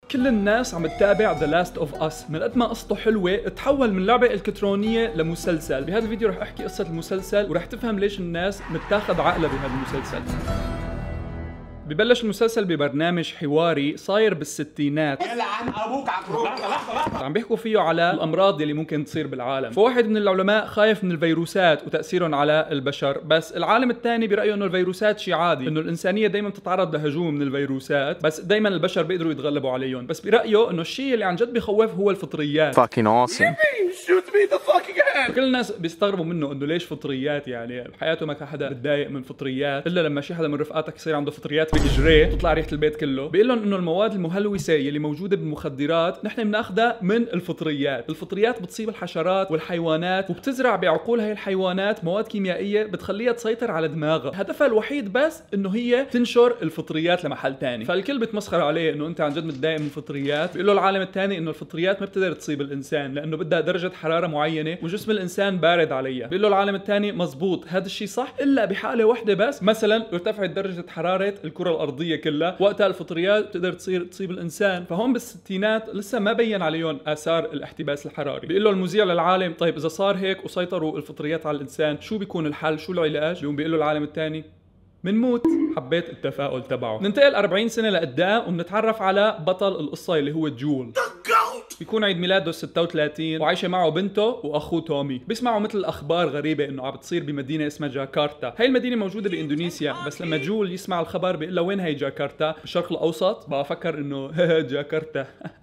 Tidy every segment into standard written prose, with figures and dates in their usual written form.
كل الناس عم تتابع ذا لاست اوف اس، من قد ما قصته حلوه تحول من لعبه الكترونيه لمسلسل. بهذا الفيديو رح احكي قصه المسلسل ورح تفهم ليش الناس متاخذ عقلها بهذا المسلسل. ببلش المسلسل ببرنامج حواري صاير بالستينات، يلعن ابوك عقروب. عم بيحكوا فيه على الامراض اللي ممكن تصير بالعالم. فواحد من العلماء خايف من الفيروسات وتاثيرهم على البشر، بس العالم الثاني برايه انه الفيروسات شيء عادي، انه الانسانيه دائما بتتعرض لهجوم من الفيروسات، بس دائما البشر بيقدروا يتغلبوا عليهم. بس برايه انه الشيء اللي عن جد بخوف هو الفطريات. fucking awesome. كل الناس بيستغربوا منه انه ليش فطريات، يعني بحياته ما كان حدا بتضايق من فطريات الا لما شي حدا من رفقاتك يصير عنده فطريات باجريه تطلع ريحه البيت كله. بيقول لهم انه المواد المهلوسه اللي موجوده بالمخدرات نحن بناخذها من الفطريات. الفطريات بتصيب الحشرات والحيوانات وبتزرع بعقول هاي الحيوانات مواد كيميائيه بتخليها تسيطر على دماغها، هدفها الوحيد بس انه هي تنشر الفطريات لمحل ثاني. فالكل بتمسخر عليه انه انت عن جد متضايق من الفطريات. بيقول له العالم الثاني انه الفطريات ما بتقدر تصيب الانسان لانه بدها درجه حراره معينه وجسم الانسان بارد عليها. بيقول له العالم الثاني مزبوط، هذا الشيء صح الا بحاله واحده بس، مثلا ارتفعت درجه حراره الكره الارضيه كلها، وقتها الفطريات بتقدر تصيب الانسان. فهم بالستينات لسه ما بين عليهم اثار الاحتباس الحراري. بيقول له المذيع للعالم طيب اذا صار هيك وسيطروا الفطريات على الانسان شو بيكون الحل، شو العلاج؟ بيقول له العالم الثاني منموت. حبيت التفاؤل تبعه. ننتقل 40 سنه لقدام وبنتعرف على بطل القصه اللي هو جول. بيكون عيد ميلاده 36 وعايشه معه بنته واخوه تومي. بيسمعوا مثل اخبار غريبه انه عم بتصير بمدينه اسمها جاكرتا. هاي المدينه موجوده باندونيسيا، بس لما جول يسمع الخبر بيقول له وين هي جاكرتا؟ بالشرق الاوسط. بقى فكر انه جاكرتا.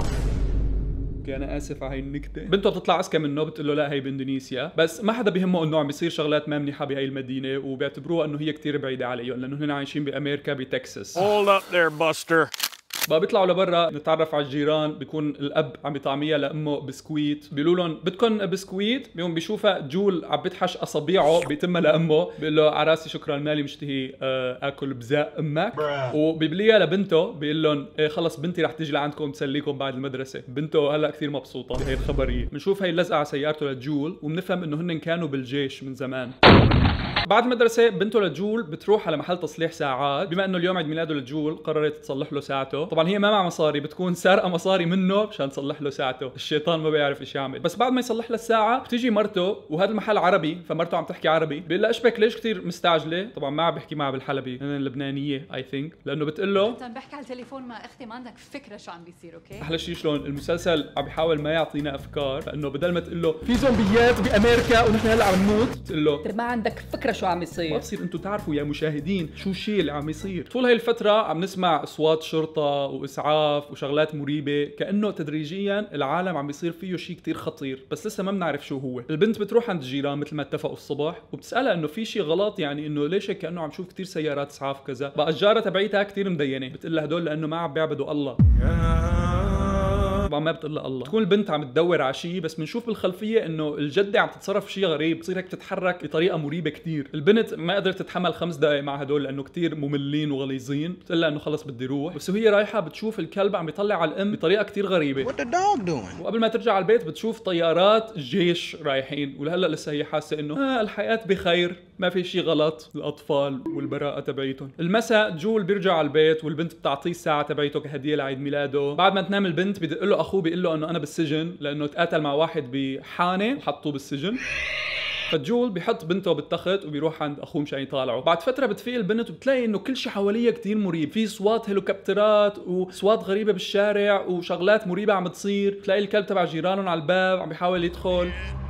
انا اسف على هي النكته. بنته بتطلع اذكى منه بتقول له لا هي باندونيسيا، بس ما حدا بيهمه انه عم بيصير شغلات ما منيحه بهي المدينه وبيعتبروها انه هي كثير بعيده عليهم لانه هن عايشين بامريكا بتكساس. Hold up there, Buster. بقى بيطلعوا لبرا نتعرف على الجيران. بيكون الاب عم بيطعميها لامه بسكويت. بيقولوا لهم بدكم بسكويت؟ بيقوم بيشوفها جول عم بتحش اصابيعه بيتمها لامه. بيقول له على راسي شكرا مالي مشتهي اكل بزاق امك. وبيبليها لبنته بيقول لهم إيه خلص بنتي رح تيجي لعندكم تسليكم بعد المدرسه. بنته هلا كثير مبسوطه بهي الخبريه. بنشوف هي اللزقه على سيارته لجول وبنفهم انه هن كانوا بالجيش من زمان. بعد المدرسة بنته لجول بتروح على محل تصليح ساعات. بما انه اليوم عيد ميلاده لجول قررت تصلح له ساعته. طبعا هي ما مع مصاري، بتكون سارقة مصاري منه مشان تصلح له ساعته. الشيطان ما بيعرف ايش يعمل. بس بعد ما يصلح له الساعة بتيجي مرته، وهذا المحل عربي فمرته عم تحكي عربي. بيقول لها ايش بك ليش كثير مستعجلة؟ طبعا ما عم بحكي معها بالحلبي، انا اللبنانية اي ثينك، لانه بتقول له انت عم بحكي على التليفون مع اختي ما عندك فكرة شو عم بيصير. اوكي احلى شيء شلون المسلسل عم بيحاول ما يعطينا افكار، لانه بدل ما تقول له في زومبيات بامريكا ونحن هلا عم نموت، بتقول له ما عندك فكرة شو عم يصير. ما بصير انتم تعرفوا يا مشاهدين شو الشيء اللي عم يصير. طول هاي الفترة عم نسمع اصوات شرطة واسعاف وشغلات مريبة، كأنه تدريجيا العالم عم بيصير فيه شيء كتير خطير، بس لسه ما بنعرف شو هو. البنت بتروح عند الجيران مثل ما اتفقوا الصبح وبتسألها انه في شيء غلط، يعني انه ليش هيك كأنه عم شوف كتير سيارات اسعاف كذا. بقى الجارة تبعيتها كتير مدينة، بتقول لها هدول لانه ما عم بيعبدوا الله. طبعا ما بتقول لها الله. تكون البنت عم تدور على شيء، بس بنشوف بالخلفيه انه الجده عم تتصرف شيء غريب، بتصير هيك تتحرك بطريقه مريبه كثير. البنت ما قدرت تتحمل 5 دقائق مع هدول لانه كثير مملين وغليظين. بتقول لها انه خلص بدي روح، بس وهي رايحه بتشوف الكلب عم يطلع على الام بطريقه كثير غريبه. What the dog doing? وقبل ما ترجع على البيت بتشوف طيارات جيش رايحين، ولهلا لسه هي حاسه انه الحياه بخير، ما في شيء غلط، الاطفال والبراءه تبعيتهم. المساء جول بيرجع على البيت والبنت بتعطيه الساعه تبعيته كهديه لعيد ميلاده. بعد ما تنام البنت بدق له اخوه بيقول له انه انا بالسجن لانه تقاتل مع واحد بحانه وحطوه بالسجن. فجول بيحط بنته بالتخت وبيروح عند اخوه مشان يطالعه. بعد فتره بتفيق البنت وبتلاقي انه كل شيء حواليها كثير مريب، في اصوات هليكوبترات واصوات غريبه بالشارع وشغلات مريبه عم تصير. بتلاقي الكلب تبع جيرانهم على الباب عم بيحاول يدخل.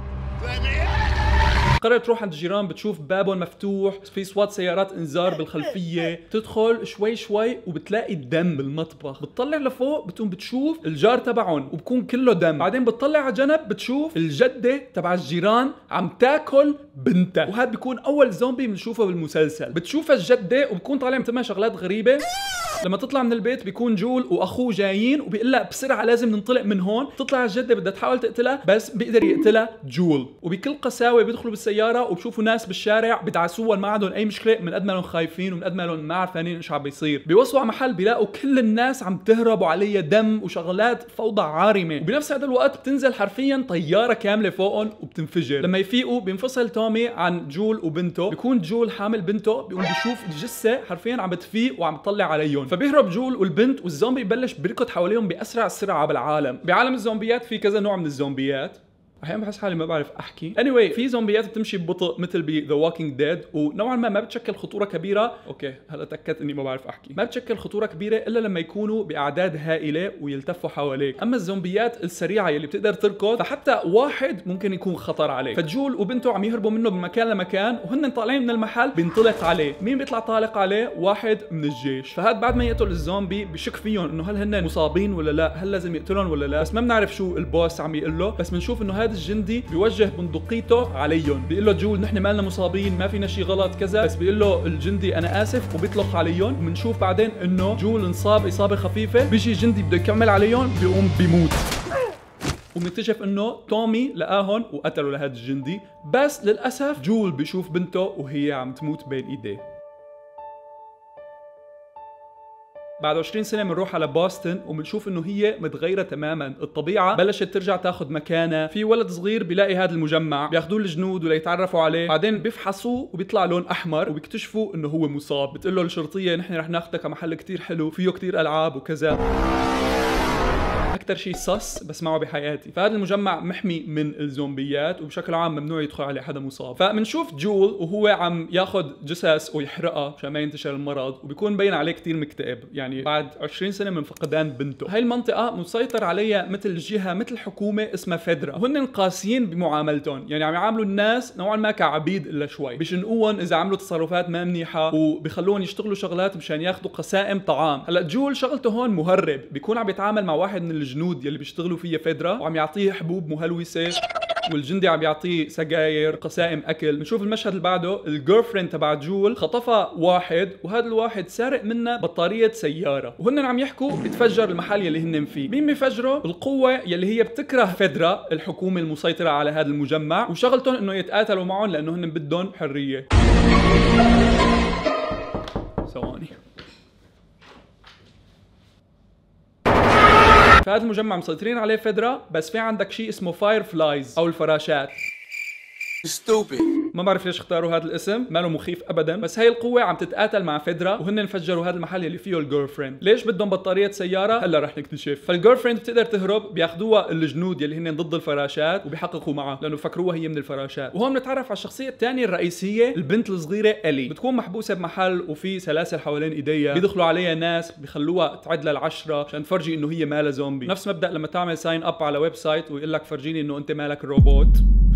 قررت تروح عند الجيران بتشوف بابهم مفتوح، في اصوات سيارات انذار بالخلفيه. تدخل شوي شوي وبتلاقي الدم بالمطبخ. بتطلع لفوق بتقوم بتشوف الجار تبعهم وبكون كله دم. بعدين بتطلع على جنب بتشوف الجده تبع الجيران عم تاكل بنتها، وهذا بيكون اول زومبي بنشوفه بالمسلسل. بتشوفها الجده وبكون طالع مثل شغلات غريبه. لما تطلع من البيت بيكون جول واخوه جايين وبيقول لها بسرعه لازم ننطلق من هون. تطلع الجده بدها تحاول تقتلها بس بيقدر يقتلها جول. وبكل قساوه بيدخلوا بالسياره وبشوفوا ناس بالشارع بدعسوها، ما عندهم اي مشكله من قد ما لهم خايفين ومن قد ما لهم ما عارفين ايش عم بيصير. بيوصلوا على محل بيلاقوا كل الناس عم تهرب وعليها دم وشغلات فوضى عارمه. وبنفس هذا الوقت بتنزل حرفيا طياره كامله فوقهم وبتنفجر. لما يفيقوا بينفصل تومي عن جول وبنته. بيكون جول حامل بنته، بيقوم بيشوف الجثه حرفيا عم بتفيق وعم تطلع عليهم. عليهم. فبيهرب جول والبنت والزومبي ببلش بيركض حواليهم باسرع سرعه بالعالم. بعالم الزومبيات في كذا نوع من الزومبيات، احيانا بحس حالي ما بعرف احكي. anyway في زومبيات بتمشي ببطء مثل ب The Walking Dead، ونوعا ما بتشكل خطوره كبيره. اوكي هلا تاكدت اني ما بعرف احكي. ما بتشكل خطوره كبيره الا لما يكونوا باعداد هائله ويلتفوا حواليك. اما الزومبيات السريعه يلي بتقدر تركض فحتى واحد ممكن يكون خطر عليه. فجول وبنته عم يهربوا منه من مكان لمكان، وهن طالعين من المحل بينطلق عليه. مين بيطلع طالق عليه؟ واحد من الجيش. فهاد بعد ما يقتل الزومبي بشك فيهم انه هل هن مصابين ولا لا، هل لازم يقتلهم ولا لا، بس ما بنعرف شو البوس عم يقول له. بس بنشوف انه هذا الجندي بيوجه بندقيته عليهم، بيقول له جول نحن مالنا مصابين، ما فينا شيء غلط كذا، بس بيقول له الجندي انا اسف وبيطلق عليهم. وبنشوف بعدين انه جول انصاب اصابه خفيفه، بيجي الجندي بده يكمل عليهم بيقوم بيموت. وبنكتشف انه تومي لقاهم وقتلوا لهذا الجندي. بس للاسف جول بيشوف بنته وهي عم تموت بين ايديه. بعد 20 سنة بنروح على بوسطن وبنشوف انه هي متغيرة تماما. الطبيعة بلشت ترجع تاخذ مكانها. في ولد صغير بيلاقي هذا المجمع، بياخذوه الجنود ولا يتعرفوا عليه، بعدين بيفحصوه وبيطلع لون احمر وبيكتشفوا انه هو مصاب. بتقول له الشرطية نحن رح ناخذك على محل كتير حلو فيه كتير العاب وكذا. اكثر شيء صص بسمعه بحياتي. فهذا المجمع محمي من الزومبيات وبشكل عام ممنوع يدخل عليه حدا مصاب. فبنشوف جول وهو عم ياخذ جثث ويحرقها مشان ما ينتشر المرض، وبيكون مبين عليه كثير مكتئب يعني بعد 20 سنه من فقدان بنته. هاي المنطقه مسيطر عليها مثل جهه مثل حكومه اسمها فيدرا، وهن قاسيين بمعاملتهم، يعني عم يعاملوا الناس نوعا ما كعبيد الا شوي. بيشنقوهم اذا عملوا تصرفات ما منيحه وبيخلوهم يشتغلوا شغلات مشان ياخذوا قسائم طعام. هلا جول شغلته هون مهرب، بيكون عم يتعامل مع واحد من الجنود يلي بيشتغلوا فيها فيدرا وعم يعطيه حبوب مهلوسه، والجندي عم يعطيه سجاير قسائم اكل. بنشوف المشهد اللي بعده الجيرل فريند تبع جول خطفها واحد، وهذا الواحد سارق منها بطاريه سياره، وهن عم يحكوا بيتفجر المحل يلي هن فيه. مين بيفجره؟ القوه يلي هي بتكره فيدرا الحكومه المسيطره على هذا المجمع، وشغلتهم انه يتقاتلوا معهم لانه هن بدهم حريه. ثواني. فهذا المجمع مسيطرين عليه فيدرا، بس في عندك شيء اسمه فاير فلايز او الفراشات. Stupid. ما بعرف ليش اختاروا هذا الاسم، ما له مخيف ابدا، بس هي القوه عم تتقاتل مع فيدرا وهن انفجروا هذا المحل اللي فيه الجيرل فريند. ليش بدهم بطاريه سياره؟ هلا رح نكتشف. فالجيرل فريند بتقدر تهرب، بياخذوها الجنود يلي هن ضد الفراشات وبيحققوا معها لانه فكروها هي من الفراشات. وهون بنتعرف على الشخصيه الثانيه الرئيسيه، البنت الصغيره الي. بتكون محبوسه بمحل وفي سلاسل حوالين ايديها، بيدخلوا عليها ناس بيخلوها تعد لل10 عشان تفرجي انه هي مالها زومبي. نفس مبدا لما تعمل ساين اب على ويب سايت ويقول لك فرجيني انه انت مالك روبوت.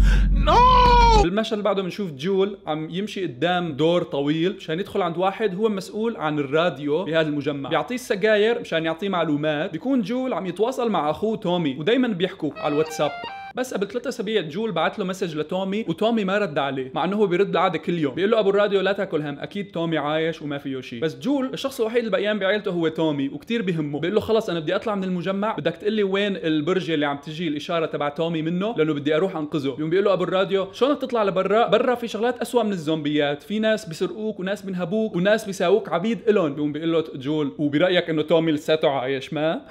بالمشهد اللي بعده بنشوف جول عم يمشي قدام دور طويل مشان يدخل عند واحد هو مسؤول عن الراديو بهذا المجمع، بيعطيه السجاير مشان يعطيه معلومات. بيكون جول عم يتواصل مع اخوه تومي ودايما بيحكوا على الواتساب. بس قبل 3 أسابيع جول بعت له مسج لتومي وتومي ما رد عليه، مع انه هو بيرد بالعاده كل يوم. بيقول له ابو الراديو لا تاكل هم، اكيد تومي عايش وما فيه شيء. بس جول الشخص الوحيد اللي بقيان بعيلته هو تومي وكتير بيهمه. بيقول له خلص انا بدي اطلع من المجمع، بدك تقول لي وين البرج اللي عم تجي الاشاره تبع تومي منه لانه بدي اروح انقذه. يوم بيقول له ابو الراديو شلونك تطلع لبرا؟ برا في شغلات اسوأ من الزومبيات، في ناس بيسرقوك وناس بينهبوك وناس بيساووك عبيد الهم. يوم بيقول له جول وبرايك انه تومي لساته عايش ما؟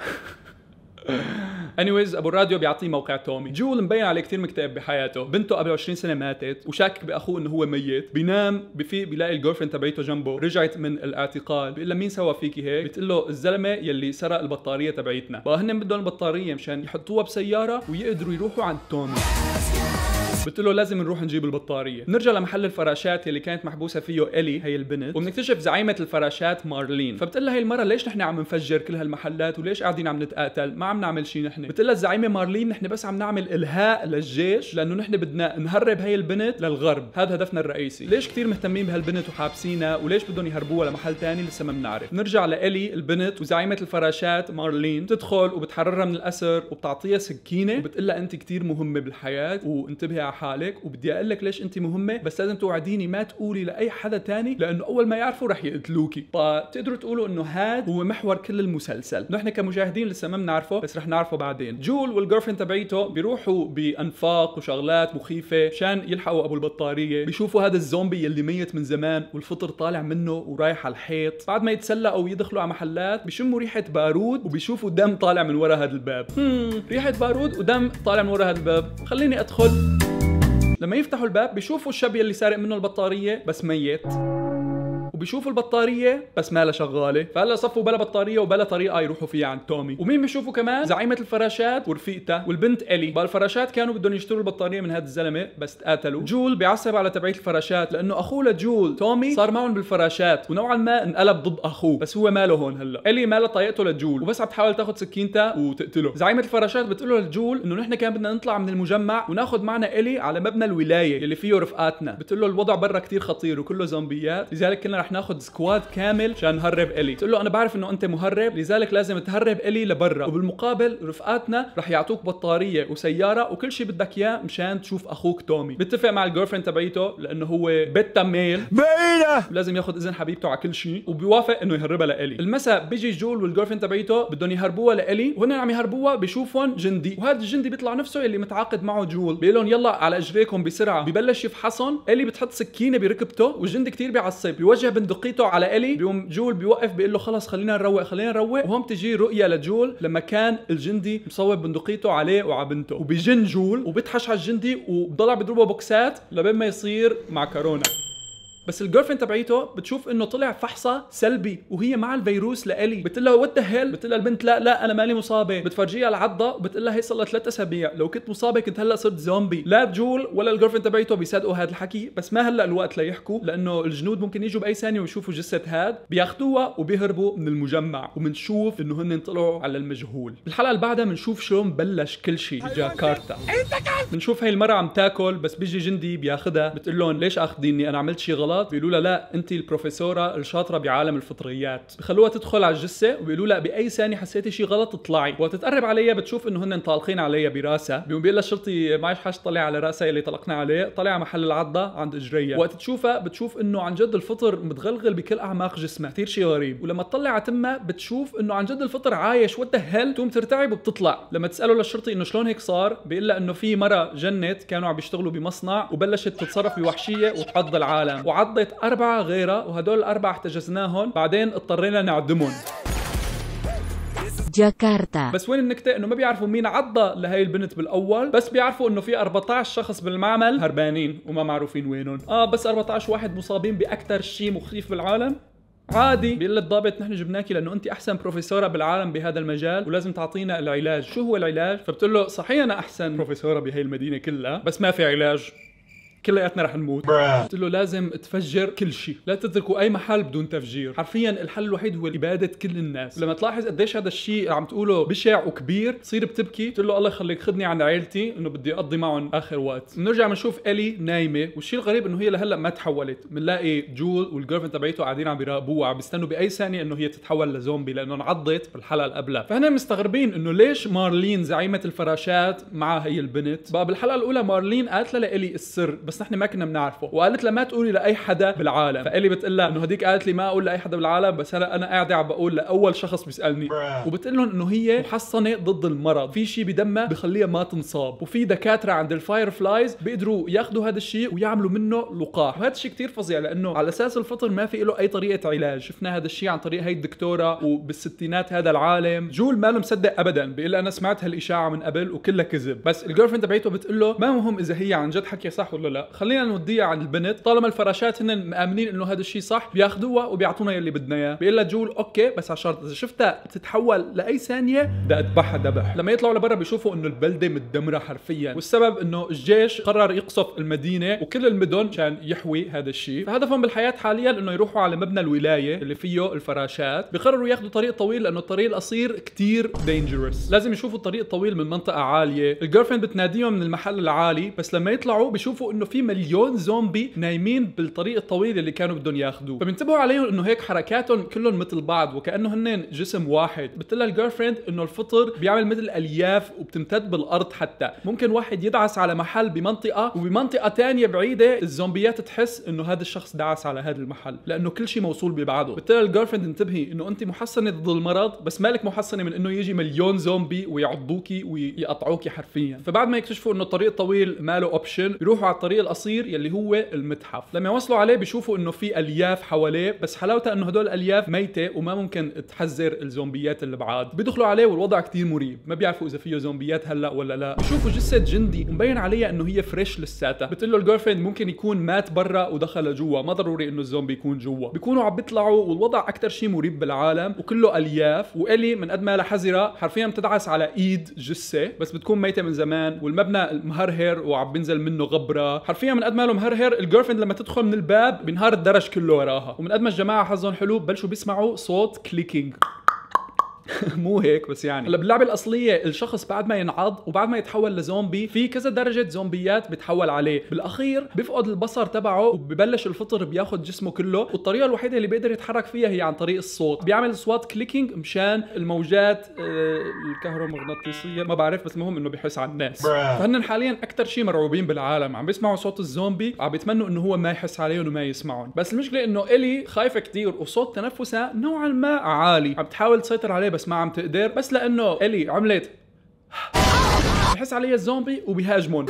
anyways ابو الراديو بيعطيه موقع تومي. جول مبين عليه كثير مكتئب بحياته، بنته قبل 20 سنه ماتت وشاكك باخوه انه هو ميت. بينام بفيق بيلاقي الجيرل فريند تبعيته جنبه رجعت من الاعتقال. بيقول لها مين سوى فيكي هيك؟ بتقول له الزلمه يلي سرق البطاريه تبعيتنا. بقى هن بدهم البطاريه مشان يحطوها بسياره ويقدروا يروحوا عند تومي. قلت له لازم نروح نجيب البطاريه. نرجع لمحل الفراشات اللي كانت محبوسه فيه الي هي البنت، وبنكتشف زعيمه الفراشات مارلين. فبتقول لها هي المره ليش نحن عم نفجر كل هالمحلات وليش قاعدين عم نتقاتل؟ ما عم نعمل شيء نحن. بتقول لها الزعيمه مارلين نحن بس عم نعمل الهاء للجيش لانه نحن بدنا نهرب هي البنت للغرب، هذا هدفنا الرئيسي. ليش كثير مهتمين بهالبنت وحابسينها وليش بدهم يهربوها لمحل ثاني لسه ما بنعرف. نرجع لالي البنت وزعيمه الفراشات مارلين تدخل وبتحررها من الاسر وبتعطيها سكينه وبتقول لها انت كثير مهمه بالحياه وانتبهي على حالك، وبدي اقول لك ليش انت مهمه، بس لازم توعديني ما تقولي لاي حدا تاني لانه اول ما يعرفوا رح يقتلوكي. فتقدروا تقولوا انه هاد هو محور كل المسلسل. نحن كمشاهدين لسه ما بنعرفه بس رح نعرفه بعدين. جول والجيرل فريند تبعيته بيروحوا بانفاق وشغلات مخيفه مشان يلحقوا ابو البطاريه. بيشوفوا هذا الزومبي اللي ميت من زمان والفطر طالع منه ورايح على الحيط. بعد ما يتسلقوا ويدخلوا على محلات بيشموا ريحه بارود وبيشوفوا دم طالع من ورا هذا الباب. ريحه بارود ودم طالع من ورا هذا الباب، خليني ادخل. لما يفتحوا الباب بيشوفوا الشاب اللي سارق منه البطاريه بس ميت، وبيشوفوا البطاريه بس ما لها شغاله، فهلا صفوا بلا بطاريه وبلا طريقه يروحوا فيها عند تومي. ومين بيشوفوا كمان؟ زعيمه الفراشات ورفيقتها والبنت الي. بقى الفراشات كانوا بدهم يشتروا البطاريه من هذا الزلمه بس تقاتلوا. جول بيعصب على تبعيه الفراشات لانه اخوه لجول تومي صار معهم بالفراشات ونوعا ما انقلب ضد اخوه، بس هو ماله هون. هلا الي مالها طايقته لجول وبس عم تحاول تاخذ سكينتها وتقتله. زعيمه الفراشات بتقول له لجول انه نحن كان بدنا نطلع من المجمع وناخذ معنا الي على مبنى الولايه اللي فيه رفقاتنا. بتقول له الوضع برا كتير خطير وكله زومبيات، لذلك كنا رح ناخذ سكواد كامل عشان نهرب الي. بتقول له انا بعرف انه انت مهرب لذلك لازم تهرب الي لبرا، وبالمقابل رفقاتنا رح يعطوك بطاريه وسياره وكل شيء بدك اياه مشان تشوف اخوك تومي. بيتفق مع الجيرل فريند تبعيته لانه هو بيتا ميل لازم ياخذ اذن حبيبته على كل شيء، وبيوافق انه يهربها لالي. المساء بيجي جول والجيرل فريند تبعيته بدهم يهربوها لالي، وهن عم يهربوها بيشوفهم جندي، وهذا الجندي بيطلع نفسه اللي متعاقد معه جول، بيقول لهم يلا على اجريكم بسرعه. ببلش يفحصهم، الي بتحط سكينه بركبته والجندي كتير بيعصب، بيوجه بندقيته على الي، بيقوم جول بيوقف بيقول له خلص خلينا نروق خلينا نروق. وهم تجي رؤيه لجول لما كان الجندي مصوب بندقيته عليه وعلى بنته، وبيجن جول وبيتحش على الجندي وبضلع بيضربه بوكسات لبين ما يصير مع كورونا. بس الجيرل فريند تبعيته بتشوف انه طلع فحصها سلبي وهي مع الفيروس لالي. بتقول لها وات ذا هيل، بتقول لها البنت لا انا مالي مصابه، بتفرجيها العضه وبتقول لها هي صار لها 3 اسابيع، لو كنت مصابه كنت هلا صرت زومبي. لا جول ولا الجيرل فريند تبعيته بيصدقوا هذا الحكي، بس ما هلا الوقت ليحكوا لانه الجنود ممكن يجوا باي ثانيه ويشوفوا جثه هاد، بياخذوها وبيهربوا من المجمع، وبنشوف انه هن طلعوا على المجهول. بالحلقه اللي بعدها بنشوف شلون بلش كل شيء جاكرتا. بنشوف هي المرة عم تاكل بس بيجي جندي بياخذها، بتقول لهم ليش اخذيني انا عملت شيء غلط؟ بيقولوا لها لا انت البروفيسوره الشاطره بعالم الفطريات. بخلوها تدخل على الجثه وبيقولوا لها باي ثانيه حسيتي شيء غلط اطلعي. وتتقرب عليها بتشوف انه هن طالقين عليها براسها، بيقوم بيقول لها الشرطي معيش حاجه طلع على راسها اللي طلقنا عليه، طلع على محل العضه عند اجريها. وقت تشوفها بتشوف انه عن جد الفطر متغلغل بكل اعماق جسمها، كثير شيء غريب. ولما تطلع على تمها بتشوف انه عن جد الفطر عايش وات ذا هيل، تقوم ترتعب وبتطلع. لما تساله للشرطي انه شلون هيك صار، بيقول لها انه في مره جنت كانوا عم بيشتغلوا بمصنع وبلشت تتصرف بوحشيه وتعض العالم، وعضت 4 غيرها، وهدول ال4 احتجزناهم بعدين اضطرينا نعدمهم. جاكرتا. بس وين النكته؟ انه ما بيعرفوا مين عضة لهي البنت بالاول، بس بيعرفوا انه في 14 شخص بالمعمل هربانين وما معروفين وينهم. بس 14 واحد مصابين باكثر شيء مخيف بالعالم. عادي. بيقول للضابط نحن جبناكي لانه انت احسن بروفيسوره بالعالم بهذا المجال ولازم تعطينا العلاج. شو هو العلاج؟ فبتقول له صحيح انا احسن بروفيسوره بهي المدينه كلها بس ما في علاج، كلياتنا رح نموت. قلت له لازم تفجر كل شيء، لا تتركوا اي محل بدون تفجير. حرفيا الحل الوحيد هو اباده كل الناس. لما تلاحظ قديش هذا الشيء عم تقوله بشع وكبير تصير بتبكي، تقول له الله يخليك خذني عند عائلتي انه بدي اقضي معهم اخر وقت. بنرجع بنشوف الي نايمه، والشيء الغريب انه هي لهلا ما تحولت. بنلاقي جول والجيرل فريند تبعيته قاعدين عم بيراقبوها، عم بيستنوا باي ثانيه انه هي تتحول لزومبي لانه انعضت بالحلقه اللي قبلها. فهنا مستغربين انه ليش مارلين زعيمه الفراشات مع هي البنت. بقى بالحلقه الاولى مارلين قالت لها لإلي السر بس نحن ما كنا بنعرف، وقالت لها ما تقولي لاي حدا بالعالم. فالي بتقول لها انه هديك قالت لي ما اقول لاي حدا بالعالم، بس هلا انا قاعده عم بقول لاول شخص بيسالني. وبتقول لهم انه هي محصنه ضد المرض، في شيء بدمها بخليها ما تنصاب، وفي دكاتره عند الفاير فلايز بيقدروا ياخذوا هذا الشيء ويعملوا منه لقاح. وهذا الشيء كثير فظيع لانه على اساس الفطر ما في له اي طريقه علاج. شفنا هذا الشيء عن طريق هي الدكتوره، وبالستينات هذا العالم. جول ما له مصدق ابدا، بيقول انا سمعت هالاشاعه من قبل وكلها كذب. بس الجيرل فريند تبعيته بتقول له ما مهم اذا هي عن جد حكي صح ولا لا، خلينا نوديها عند البنت، طالما الفراشات هن مآمنين انه هذا الشيء صح بياخذوها وبيعطونا يلي بدنا اياه. بيقول لها جول اوكي بس على شرط اذا شفتها تتحول لاي ثانيه بدي اذبحها ذبح. لما يطلعوا لبرا بيشوفوا انه البلده متدمره حرفيا، والسبب انه الجيش قرر يقصف المدينه وكل المدن عشان يحوي هذا الشيء. فهدفهم بالحياه حاليا انه يروحوا على مبنى الولايه اللي فيه الفراشات. بيقرروا ياخذوا طريق طويل لانه الطريق القصير كتير دينجرس، لازم يشوفوا الطريق الطويل من منطقه عاليه. الجيرل فريند بتناديهم من المحل العالي، بس لما يطلعوا بيشوفوا انه في مليون زومبي نايمين بالطريق الطويل اللي كانوا بدهم ياخذوه. فبينتبهوا عليهم انه هيك حركاتهم كلهم مثل بعض وكانه هن جسم واحد. بتقول لها الجيرل فريند انه الفطر بيعمل مثل الياف وبتمتد بالارض، حتى ممكن واحد يدعس على محل بمنطقه وبمنطقه ثانيه بعيده الزومبيات تحس انه هذا الشخص دعس على هذا المحل لانه كل شيء موصول ببعضه. بتقول لها الجيرل فريند انتبهي انه انت محصنه ضد المرض بس مالك محصنه من انه يجي مليون زومبي ويعضوكي ويقطعوكي حرفيا. فبعد ما يكتشفوا انه الطريق الطويل ما له اوبشن يروحوا على الطريق الطريق القصير يلي هو المتحف. لما يوصلوا عليه بيشوفوا انه في الياف حواليه، بس حلاوتها انه هدول الالياف ميته وما ممكن تحذر الزومبيات اللي بعاد. بيدخلوا عليه والوضع كتير مريب، ما بيعرفوا اذا فيه زومبيات هلا ولا لا. بيشوفوا جثه جندي ومبين عليها انه هي فريش لساتها. بتقول له الجيرل فريند ممكن يكون مات برا ودخل جوا، ما ضروري انه الزومبي يكون جوا. بيكونوا عم بيطلعوا والوضع اكثر شيء مريب بالعالم وكله الياف، والي من قد ما لها حذره حرفيا بتدعس على ايد جثه بس بتكون ميته من زمان، والمبنى مهرهر وعم بينزل منه غبره. حرفيا من قد ما له مهرهر الجيرل فريند لما تدخل من الباب بينهار الدرج كله وراها. ومن قد ما الجماعه حظهم حلو بلشوا بيسمعوا صوت كليكينج مو هيك بس يعني. هلا باللعبه الاصليه الشخص بعد ما ينعض وبعد ما يتحول لزومبي في كذا درجه زومبيات بتحول عليه، بالاخير بيفقد البصر تبعه وببلش الفطر بياخذ جسمه كله، والطريقه الوحيده اللي بيقدر يتحرك فيها هي عن طريق الصوت. بيعمل اصوات كليكينج مشان الموجات الكهرومغناطيسيه، ما بعرف بس المهم انه بيحس على الناس. فهن حاليا اكثر شيء مرعوبين بالعالم، عم بيسمعوا صوت الزومبي عم بيتمنوا انه هو ما يحس عليهم وما يسمعهم. بس المشكله انه الي خايفه كثير وصوت تنفسها نوعا ما عالي، عم تحاول تسيطر عليه بس ما عم تقدر. بس لانه الي عملت بحس عليها الزومبي وبيهاجمون.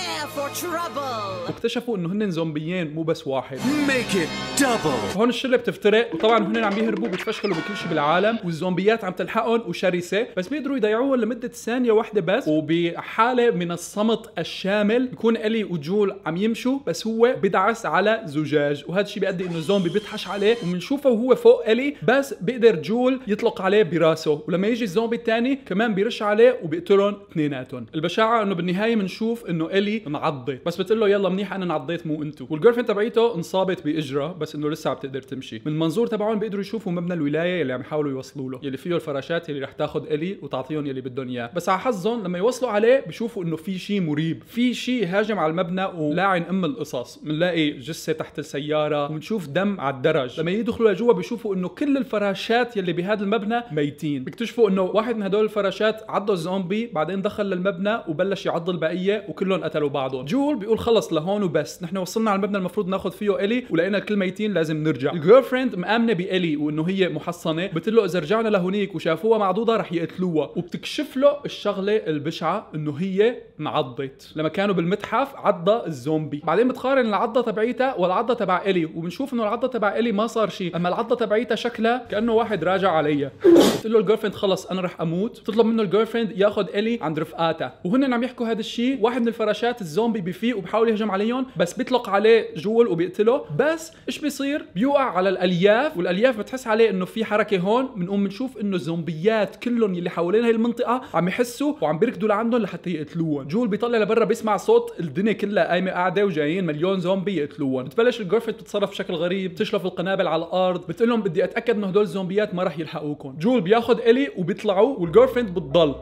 واكتشفوا انه هن زومبيين مو بس واحد. Make it double. هون الشله بتفترق، وطبعا هن عم يهربوا بيتفشخلوا بكل شيء بالعالم، والزومبيات عم تلحقهم وشرسه، بس بيقدروا يضيعوها لمده ثانيه واحده بس. وبحاله من الصمت الشامل بيكون الي وجول عم يمشوا بس هو بدعس على زجاج، وهذا الشيء بيؤدي انه الزومبي بيطحش عليه وبنشوفه وهو فوق الي، بس بيقدر جول يطلق عليه براسه، ولما يجي الزومبي الثاني كمان بيرش عليه وبيقتلهم اثنيناتهم. البشاعه انه بالنهايه بنشوف انه الي انعضت، بس بتقول له يلا منيح انا انعضيت مو انتو. والجيرل فريند تبعيته انصابت باجرها بس انه لسه عم تقدر تمشي. من المنظور تبعهم بيقدروا يشوفوا مبنى الولايه اللي عم يحاولوا يوصلوا له، يلي فيه الفراشات اللي رح تاخذ الي وتعطيهم يلي بدهم اياه. بس على حظهم لما يوصلوا عليه بيشوفوا انه في شيء مريب، في شيء هاجم على المبنى ولاعن القصص. بنلاقي جثه تحت السياره وبنشوف دم على الدرج. لما يدخلوا لجوا بيشوفوا انه كل الفراشات يلي بهذا المبنى ميتين. بيكتشفوا انه واحد من هدول الفراشات عضه الزومبي بعدين دخل للمبنى وبلش يعض البقيه وكلهم قتلوا بعضهم. جول بيقول خلص لهون وبس، نحن وصلنا على المبنى المفروض ناخذ فيه الي ولقينا الكل ميتين لازم نرجع. الجيرل فريند مآمنه بالي وانه هي محصنه، بتقول له اذا رجعنا لهونيك وشافوها معضوضه رح يقتلوها، وبتكشف له الشغله البشعه انه هي انعضت لما كانوا بالمتحف عضه الزومبي. بعدين بتقارن العضه تبعيتها والعضه تبع الي وبنشوف انه العضه تبع الي ما صار شيء، اما العضه تبعيتها شكلها كانه واحد راجع عليها. بتقول له الجيرل فريند خلص انا رح اموت، بتطلب منه الجيرل فريند ياخذ الي عند رفقاتها، وهن عم يحكوا هذا الشيء واحد من الفراشات الزومبي بيفيق وبحاول يهجم عليهم بس بيطلق عليه جول وبيقتله. بس ايش بيصير؟ بيوقع على الالياف، والالياف بتحس عليه انه في حركه هون. بنقوم بنشوف انه الزومبيات كلهم اللي حوالين هاي المنطقه عم يحسوا وعم بيركضوا لعندهم لحتى يقتلوهم. جول بيطلع لبرا بيسمع صوت الدنيا كلها قايمه قاعده وجايين مليون زومبي يقتلوهم. بتبلش الجيرل فريند تتصرف بشكل غريب، تشلف القنابل على الارض، بتقول لهم بدي اتاكد انه هدول الزومبيات ما راح يلحقوكم. جول بياخذ الي وبيطلعوا والجيرل فريند بتضل.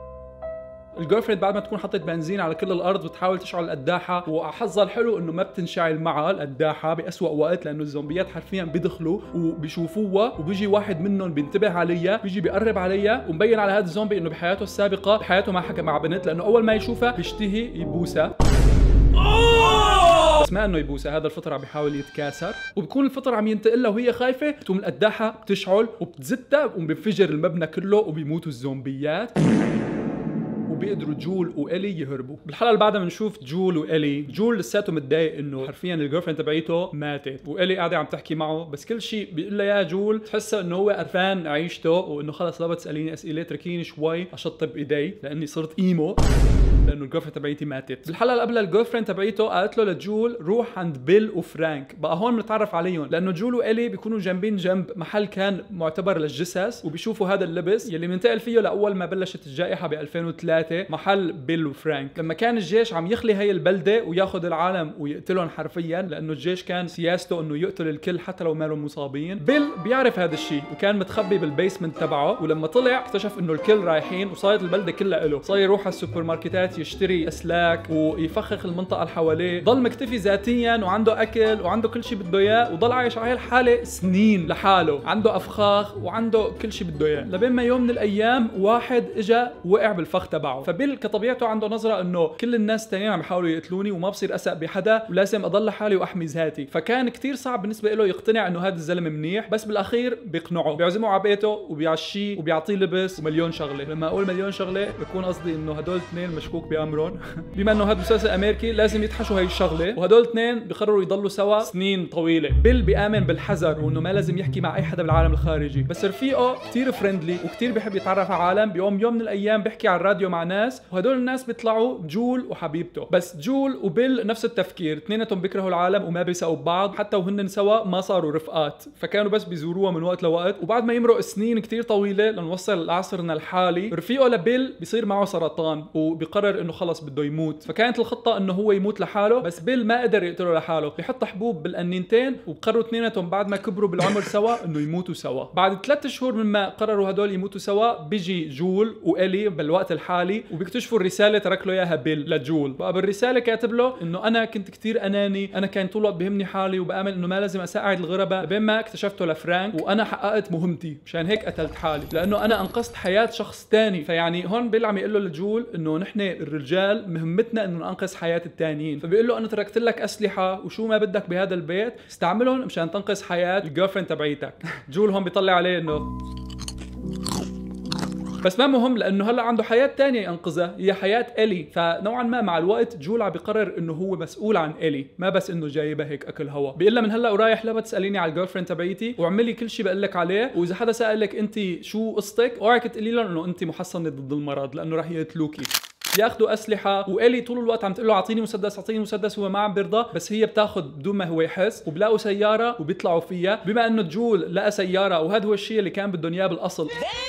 الجيرل فريند بعد ما تكون حطت بنزين على كل الارض بتحاول تشعل القداحه، وحظها الحلو انه ما بتنشعل معها القداحه باسوأ وقت، لانه الزومبيات حرفيا بيدخلوا وبيشوفوها وبيجي واحد منهم بينتبه عليها، بيجي بيقرب عليها ومبين على هذا الزومبي انه بحياته السابقه بحياته ما حكى مع بنت، لانه اول ما يشوفها بيشتهي يبوسها. بس ما انه يبوسها، هذا الفطر عم بيحاول يتكاثر، وبكون الفطر عم ينتقلها وهي خايفه، بتقوم القداحه بتشعل وبتزتها وبينفجر المبنى كله وبيموتوا الزومبيات، وبيقدروا جول والي يهربوا. بالحلقه اللي بعدها بنشوف جول والي. جول لساته متضايق انه حرفيا الجيرل فريند تبعيته ماتت، والي قاعده عم تحكي معه، بس كل شيء بيقول لها يا جول تحسه انه هو قرفان عيشته، وانه خلص لا بتساليني اسئله، تركيني شوي اشطب ايدي لاني صرت ايمو لانه الجيرل فريند تبعيتي ماتت. بالحلقه اللي قبلها الجيرل فريند تبعيته قالت له لجول روح عند بيل وفرانك. بقى هون بنتعرف عليهم لانه جول والي بيكونوا جنبين جنب محل كان معتبر للجثث، وبيشوفوا هذا اللبس يلي منتقل فيه لاول ما بلشت الجائحه ب 2003 محل بيل وفرانك. لما كان الجيش عم يخلي هي البلده وياخذ العالم ويقتلهم حرفيا، لانه الجيش كان سياسته انه يقتل الكل حتى لو مالهم مصابين. بيل بيعرف هذا الشيء وكان متخبي بالبيسمنت تبعه، ولما طلع اكتشف انه الكل رايحين وصارت البلده كلها له، صار يروح على السوبر ماركتات يشتري اسلاك ويفخخ المنطقه اللي حواليه، ضل مكتفي ذاتيا وعنده اكل وعنده كل شيء بده اياه، وضل عايش على هالحاله سنين لحاله، عنده افخاخ وعنده كل شيء بده اياه، لبين ما يوم من الايام واحد اجى وقع بالفخ تبعه تبعه. فبيل كطبيعته عنده نظره انه كل الناس الثانيين عم يحاولوا يقتلوني وما بصير اسأ بحدا ولازم اضل لحالي واحمي ذاتي. فكان كتير صعب بالنسبه له يقتنع انه هذا الزلمه منيح، بس بالاخير بيقنعه، بيعزمه على بيته وبيعشيه وبيعطيه لبس ومليون شغله. لما اقول مليون شغله بكون قصدي انه هدول الاثنين مشكوك بامرهم بما انه هذا مسلسل امريكي لازم يتحشوا هي الشغله، وهدول الاثنين بيقرروا يضلوا سوا سنين طويله. بيل بيامن بالحذر وانه ما لازم يحكي مع اي حدا بالعالم الخارجي، بس رفيقه كتير فريندلي وكتير بيحب يتعرف على عالم. بيوم من الايام بيحكي على الراديو مع ناس، وهدول الناس بيطلعوا جول وحبيبته. بس جول وبيل نفس التفكير، اثنيناتهم بيكرهوا العالم وما بيساووا ببعض، حتى وهن سوا ما صاروا رفقات، فكانوا بس بيزوروها من وقت لوقت. وبعد ما يمرق سنين كتير طويله لنوصل لعصرنا الحالي، رفيقه لبيل بيصير معه سرطان وبيقرر انه خلص بده يموت. فكانت الخطه انه هو يموت لحاله، بس بيل ما قدر يقتله لحاله، بيحط حبوب بالقنينتين وبقرروا اثنيناتهم بعد ما كبروا بالعمر سوا انه يموتوا سوا. بعد 3 شهور مما قرروا هدول يموتوا سوا، بيجي جول وإلي بالوقت الحالي وبيكتشفوا الرساله ترك له اياها بيل لجول. بقى بالرساله كاتب له انه انا كنت كتير اناني، انا كان طول الوقت بهمني حالي وبامل انه ما لازم اساعد الغرباء، بين ما اكتشفته لفرانك وانا حققت مهمتي، مشان هيك قتلت حالي لانه انا انقذت حياه شخص ثاني. فيعني هون بيل عم يقول له لجول انه نحن الرجال مهمتنا انه ننقذ حياه الثانيين. فبيقول له انا تركت لك اسلحه وشو ما بدك بهذا البيت استعملهم مشان تنقذ حياه الجيرل فريند تبعيتك. جول هون بيطلع عليه انه بس ما مهم، لانه هلا عنده حياه ثانيه ينقذها، هي حياه إلي. فنوعا ما مع الوقت جول عم بيقرر انه هو مسؤول عن إلي، ما بس انه جايبها هيك اكل هوا. بيقول لها من هلا ورايح لا تساليني على الجيرل فريند تبعيتي، واعملي كل شيء بقول لك عليه، واذا حدا سالك انت شو قصتك اوعك تقولي لهم انه انت محصنه ضد المرض لانه رح يقتلوكي. ياخذوا اسلحه، وإلي طول الوقت عم تقول له اعطيني مسدس اعطيني مسدس، هو ما عم بيرضى، بس هي بتاخذ بدون ما هو يحس. وبلاقوا سياره وبيطلعوا فيها، بما انه جول لقى سياره وهذا هو الشيء اللي كان بدهم اياه بالاصل،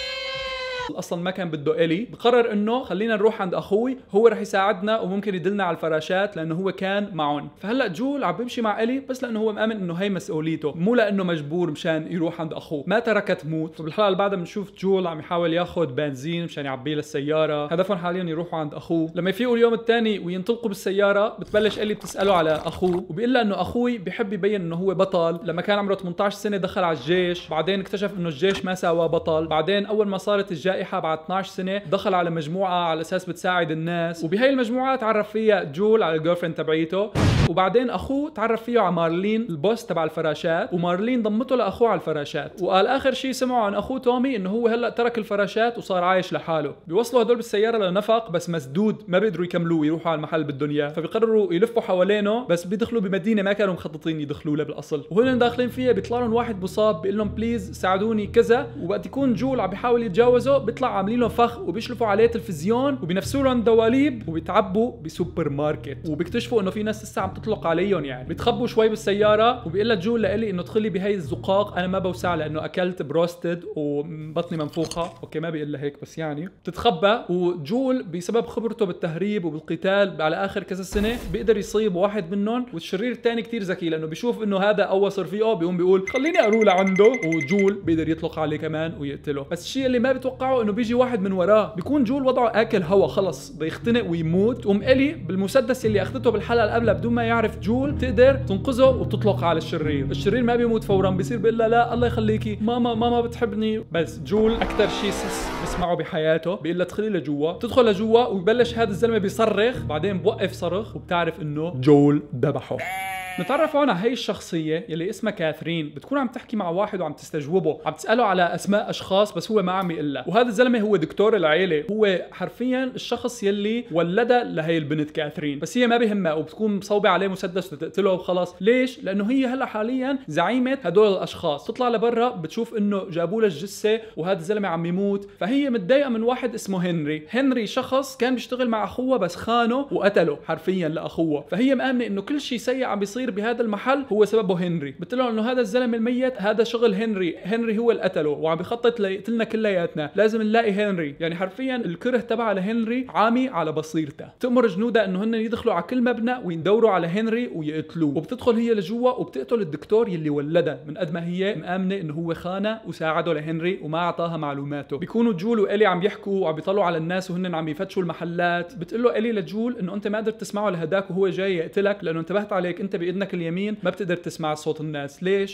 اصلا ما كان بده إلي، بقرر انه خلينا نروح عند اخوي، هو رح يساعدنا وممكن يدلنا على الفراشات لانه هو كان معهم. فهلا جول عم بيمشي مع إلي بس لانه هو مآمن انه هي مسؤوليته، مو لانه مجبور مشان يروح عند اخوه. ما تركت تموت. فبالحلقه اللي بعدها بنشوف جول عم يحاول ياخذ بنزين مشان يعبيه للسياره، هدفهم حاليا يروحوا عند اخوه. لما يفيقوا اليوم الثاني وينطلقوا بالسياره بتبلش إلي بتساله على اخوه، وبيقول لها انه اخوي بيحب يبين انه هو بطل. لما كان عمره 18 سنه دخل على الجيش، بعدين اكتشف انه الجيش ما ساواه بطل، بعدين اول ما صارت الجائحه بعد 12 سنه دخل على مجموعه على اساس بتساعد الناس، وبهي المجموعه تعرف فيها جول على الجيرل فريند تبعيته. وبعدين اخوه تعرف فيه على مارلين البوس تبع الفراشات، ومارلين ضمته لاخوه على الفراشات. وقال اخر شيء سمعوا عن اخوه تومي انه هو هلا ترك الفراشات وصار عايش لحاله. بيوصلوا هدول بالسياره لنفق بس مسدود، ما بيقدروا يكملوا يروحوا على المحل بدهم اياه، فبيقرروا يلفوا حوالينه، بس بيدخلوا بمدينه ما كانوا مخططين يدخلوا لها بالاصل. وهن داخلين فيها بيطلع لهم واحد مصاب بيقول لهم بليز ساعدوني كذا، وقت يكون جول عم بيحاول يتجاوزه بيطلع عاملين له فخ وبيشلفوا عليه تلفزيون وبينفسوا لهم دواليب وبيتعبوا بسوبر ماركت، وبيكتشفوا انه في ناس لسه عم تطلق عليهم. يعني بيتخبوا شوي بالسياره، وبيقول لها جول لإلي انه ادخلي بهي الزقاق انا ما بوسع لانه اكلت بروستد وبطني منفوخه. اوكي ما بيقول لها هيك بس يعني بتتخبى. وجول بسبب خبرته بالتهريب وبالقتال على اخر كذا سنه بيقدر يصيب واحد منهم، والشرير الثاني كتير ذكي لانه بيشوف انه هذا قوص رفيقه بيقوم بيقول خليني اروح لعنده، وجول بيقدر يطلق عليه كمان ويقتله. بس الشيء اللي ما بتوقعه انه بيجي واحد من وراه، بيكون جول وضعه اكل هوا خلص بيختنق ويموت. تقوم إلي بالمسدس اللي اخذته بالحلقه اللي قبلها بدون ما يعرف جول تقدر تنقذه وتطلق على الشرير. الشرير ما بيموت فورا، بيصير بيقول لها لا الله يخليكي ماما بتحبني. بس جول اكثر شيء بسمعه بحياته بيقول لها ادخلي لجوا، تدخل لجوا ويبلش هذا الزلمه بيصرخ، بعدين بوقف صرخ وبتعرف انه جول ذبحه. نتعرف هون على هي الشخصية يلي اسمها كاثرين، بتكون عم تحكي مع واحد وعم تستجوبه، عم تسأله على أسماء أشخاص بس هو ما عم يقلها. وهذا الزلمة هو دكتور العيلة، هو حرفيا الشخص يلي ولدها لهي البنت كاثرين، بس هي ما بيهمها وبتكون مصوبة عليه مسدس وتقتله وخلاص. ليش؟ لأنه هي هلا حاليا زعيمة هدول الأشخاص. تطلع لبرا بتشوف إنه جابوا لها الجثة وهذا الزلمة عم يموت، فهي متضايقة من واحد اسمه هنري. هنري شخص كان بيشتغل مع أخوه بس خانه وقتله حرفيا لأخوه، فهي مآمنة إنه كل شيء سيء عم بيصير بهذا المحل هو سببه هنري. بتقول انه هذا الزلمه الميت هذا شغل هنري هو اللي قتله وعم بيخطط ليقتلنا كلياتنا، لازم نلاقي هنري. يعني حرفيا الكره تبعها لهنري عامي على بصيرته. تأمر جنودها انه هن يدخلوا على كل مبنى ويدوروا على هنري ويقتلوه، وبتدخل هي لجوا وبتقتل الدكتور يلي ولدها من قد ما هي مآمنه انه هو خانه وساعده لهنري وما اعطاها معلوماته. بيكونوا جول وإلي عم يحكوا وعم بيطلعوا على الناس وهن عم يفتشوا المحلات. بتقول له إلي لجول انه انت ما قدرت تسمعه لهداك وهو جاي يقتلك لانه انتبهت عليك انت باذنك اليمين ما بتقدر تسمع صوت الناس. ليش؟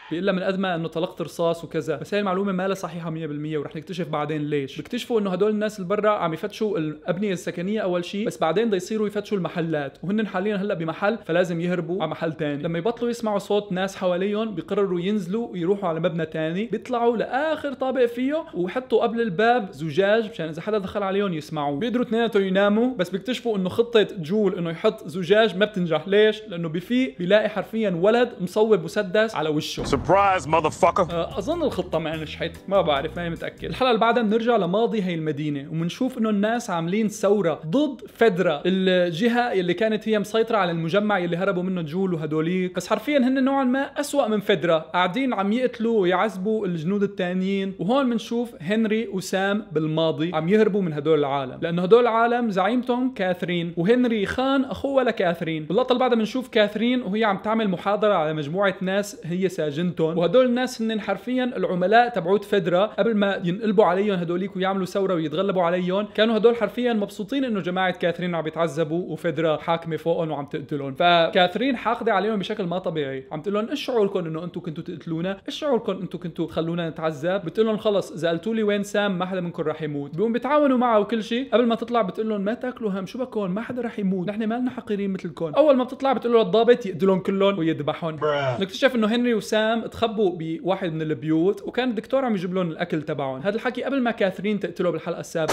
بيقول لها من قد ما انه طلقت رصاص وكذا، بس هي المعلومه ما لها صحيحه 100% ورح نكتشف بعدين ليش. بيكتشفوا انه هدول الناس اللي برا عم يفتشوا الابنيه السكنيه اول شيء، بس بعدين بده يصيروا يفتشوا المحلات، وهن حاليا هلا بمحل فلازم يهربوا على محل ثاني. لما يبطلوا يسمعوا صوت ناس حواليهم بيقرروا ينزلوا ويروحوا على مبنى ثاني، بيطلعوا لاخر طابق فيه ويحطوا قبل الباب زجاج مشان اذا حدا دخل عليهم يسمعوا. بيقدروا اثنيناتهم يناموا، بس بيكتشفوا انه خطه جول انه يحط زجاج ما بتنجح. ليش؟ لانه بفيق بيلاقي حرفيا ولد مصوب مسدس على وشه. Surprise, motherfucker. اظن الخطه ما نجحت، ما بعرف، ماني متاكد. الحلقه اللي بعدها بنرجع لماضي هي المدينه وبنشوف انه الناس عاملين ثوره ضد فيدرا، الجهه اللي كانت هي مسيطره على المجمع اللي هربوا منه جول وهدوليك، بس حرفيا هن نوعا ما اسوأ من فيدرا، قاعدين عم يقتلوا ويعذبوا الجنود الثانيين. وهون بنشوف هنري وسام بالماضي عم يهربوا من هدول العالم، لانه هدول العالم زعيمتهم كاثرين، وهنري خان اخوه لكاثرين. باللقطه اللي بعدها بنشوف كاثرين وهي عم تعمل محاضره على مجموعه ناس هي ساجنتهم، وهدول الناس هن حرفيا العملاء تبعوت فيدرا قبل ما ينقلبوا عليهم هدوليك ويعملوا ثوره ويتغلبوا عليهم. كانوا هدول حرفيا مبسوطين انه جماعه كاثرين عم بيتعذبوا وفيدرا حاكمه فوقهم وعم تقتلهم، فكاثرين حاقده عليهم بشكل ما طبيعي، عم تقول لهم ايش شعوركم انه انتم كنتوا تقتلونا؟ ايش شعوركم انتم كنتوا تخلونا نتعذب؟ بتقول لهم خلص اذا قلتوا لي وين سام ما حدا منكم رح يموت. بيقوم بيتعاونوا معه وكل شيء. قبل ما تطلع بتقول لهم ما تاكلوا هم، شو بكون؟ ما حدا رح يموت، نحن ما لنا حقيرين مثلكم. اول ما بتطلع بتقول له الضابط يقتلهم كلهم ويذبحهم. نكتشف انه هنري وسام تخبوا بواحد من البيوت وكان الدكتور عم يجيب لهم الاكل تبعهم. هذا الحكي قبل ما كاثرين تقتله بالحلقه السابقه.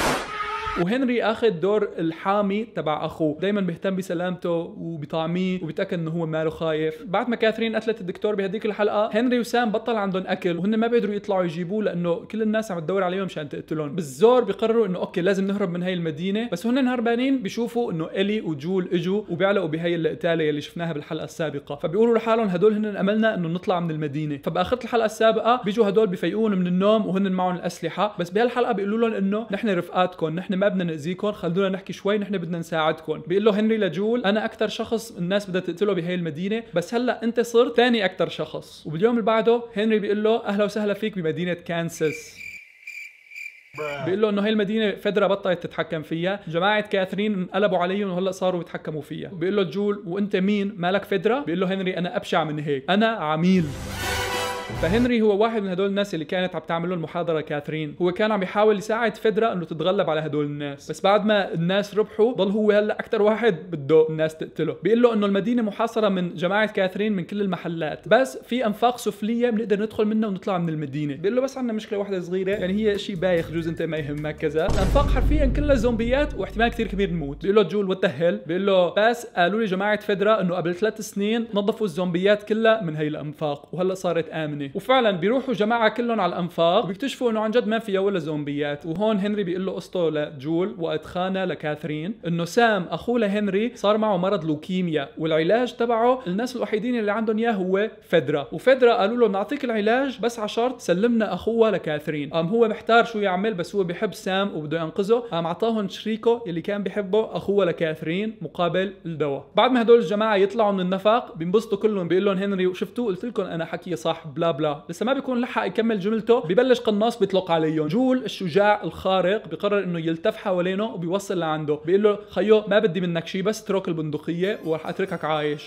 وهنري اخذ دور الحامي تبع اخوه، دائما بيهتم بسلامته وبطعميه وبيتاكد انه هو ماله خايف. بعد ما كاثرين قتلت الدكتور بهديك الحلقه، هنري وسام بطل عندهم اكل وهن ما بيقدروا يطلعوا يجيبوه لانه كل الناس عم تدور عليهم مشان تقتلهم. بالزور بيقرروا انه اوكي لازم نهرب من هاي المدينه، بس هن هربانين بيشوفوا انه الي وجول اجوا وبيعلقوا بهي القتاله اللي شفناها بالحلقه السابقه، فبيقولوا لحالهم هدول هن املنا انه نطلع من المدينه. فباخره الحلقه السابقه بيجوا هدول بفيقون من النوم وهن معهم الاسلحه، بس بهالحلقه بيقولوا لهم انه نحن رفقاتكم، نحن ما بدنا ناذيكم، خلونا نحكي شوي، نحن بدنا نساعدكم. بيقول له هنري لجول انا اكثر شخص الناس بدها تقتله بهي المدينه، بس هلا انت صرت ثاني اكثر شخص. وباليوم اللي بعده هنري بيقول له اهلا وسهلا فيك بمدينه كانساس. بيقول له انه هي المدينه فيدرا بطلت تتحكم فيها، جماعه كاثرين انقلبوا عليهم وهلا صاروا يتحكموا فيها. بيقول له جول وانت مين؟ مالك فيدرا؟ بيقول له هنري انا ابشع من هيك، انا عميل. فهنري هو واحد من هدول الناس اللي كانت عم تعمل له المحاضره كاثرين، هو كان عم يحاول يساعد فيدرا انه تتغلب على هدول الناس، بس بعد ما الناس ربحوا ضل هو هلا اكثر واحد بده الناس تقتله. بيقول له انه المدينه محاصره من جماعه كاثرين من كل المحلات، بس في انفاق سفليه بنقدر ندخل منها ونطلع من المدينه. بيقول له بس عندنا مشكله واحده صغيره، يعني هي شيء بايخ جوز انت ما يهمك كذا، الانفاق حرفيا كلها زومبيات واحتمال كثير كبير نموت. بيقول له جول وتهل، بيقول له بس قالوا لي جماعه فيدرا انه قبل 3 سنين نظفوا الزومبيات كلها من هي الانفاق وهلا صارت امنه. وفعلا بيروحوا جماعه كلهم على الانفاق وبيكتشفوا انه عن جد ما فيها ولا زومبيات. وهون هنري بيقول له قصته لجول وقت خانه لكاثرين انه سام اخوه لهنري صار معه مرض لوكيميا، والعلاج تبعه الناس الوحيدين اللي عندهم اياه هو فيدرا، وفيدرا قالوا له بنعطيك العلاج بس على شرط سلمنا اخوه لكاثرين. هو محتار شو يعمل، بس هو بيحب سام وبده ينقذه، اعطاهم شريكه اللي كان بيحبه اخوه لكاثرين مقابل الدواء. بعد ما هدول الجماعه يطلعوا من النفق بينبسطوا كلهم، بيقول لهم هنري وشفتوا قلت لكم انا حكي صح بلا بلا، لسه ما بيكون لحق يكمل جملته ببلش قناص بيطلق عليهم. جول الشجاع الخارق بيقرر انه يلتف حوالينه وبيوصل لعنده، بيقول له خيو ما بدي منك شيء بس اترك البندقيه ورح اتركك عايش.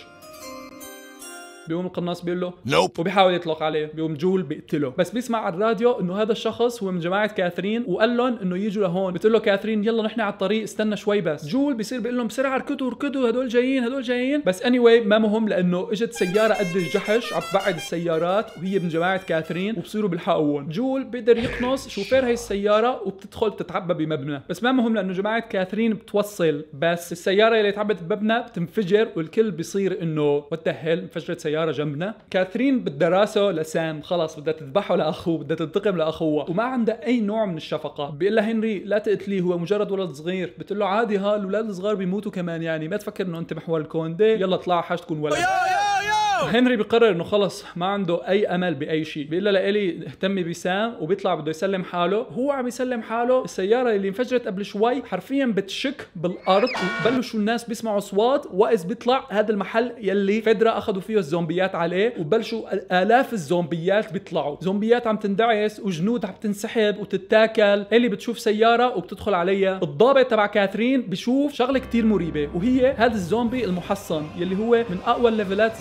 بيقوم القناص بيقول له نوب وبيحاول يطلق عليه، بيقوم جول بيقتله، بس بيسمع على الراديو انه هذا الشخص هو من جماعه كاثرين وقال لهم انه يجوا لهون. بتقول له كاثرين يلا نحن على الطريق استنى شوي بس. جول بيصير بيقول لهم بسرعه اركضوا هدول جايين بس anyway ما مهم لانه اجت سياره قد الجحش عم تبعد السيارات وهي من جماعه كاثرين وبصيروا بيلحقوهم. جول بيقدر يقنص شوفير هي السياره وبتدخل تتعبى بمبنى، بس ما مهم لانه جماعه كاثرين بتوصل، بس السياره اللي تعبت بمبنى بتنفجر والكل بيصير انه وتهل انفجرت سياره جنبنا. كاثرين بالدراسه لسام خلص بدها تذبحه لاخوه، بدها تنتقم لاخوه وما عندها اي نوع من الشفقه. بيقول لها هنري لا تقتليه هو مجرد ولد صغير. بتقول له عادي الاولاد الصغار بيموتوا كمان، يعني ما تفكر انه انت محور الكون ده، يلا اطلع حاج تكون ولد. هنري بيقرر انه خلص ما عنده اي امل باي شيء، بيقول لها لإلي اهتمي بسام وبيطلع بده يسلم حاله. هو عم يسلم حاله السياره اللي انفجرت قبل شوي حرفيا بتشك بالارض وبلشوا الناس بيسمعوا اصوات، واذ بيطلع هذا المحل يلي فيدرا اخذوا فيه الزومبيات عليه وبلشوا الاف الزومبيات بيطلعوا، زومبيات عم تندعس وجنود عم تنسحب وتتاكل. اللي بتشوف سياره وبتدخل عليها. الضابط تبع كاثرين بيشوف شغله كتير مريبه وهي هذا الزومبي المحصن يلي هو من اقوى الليفلات الزومبيات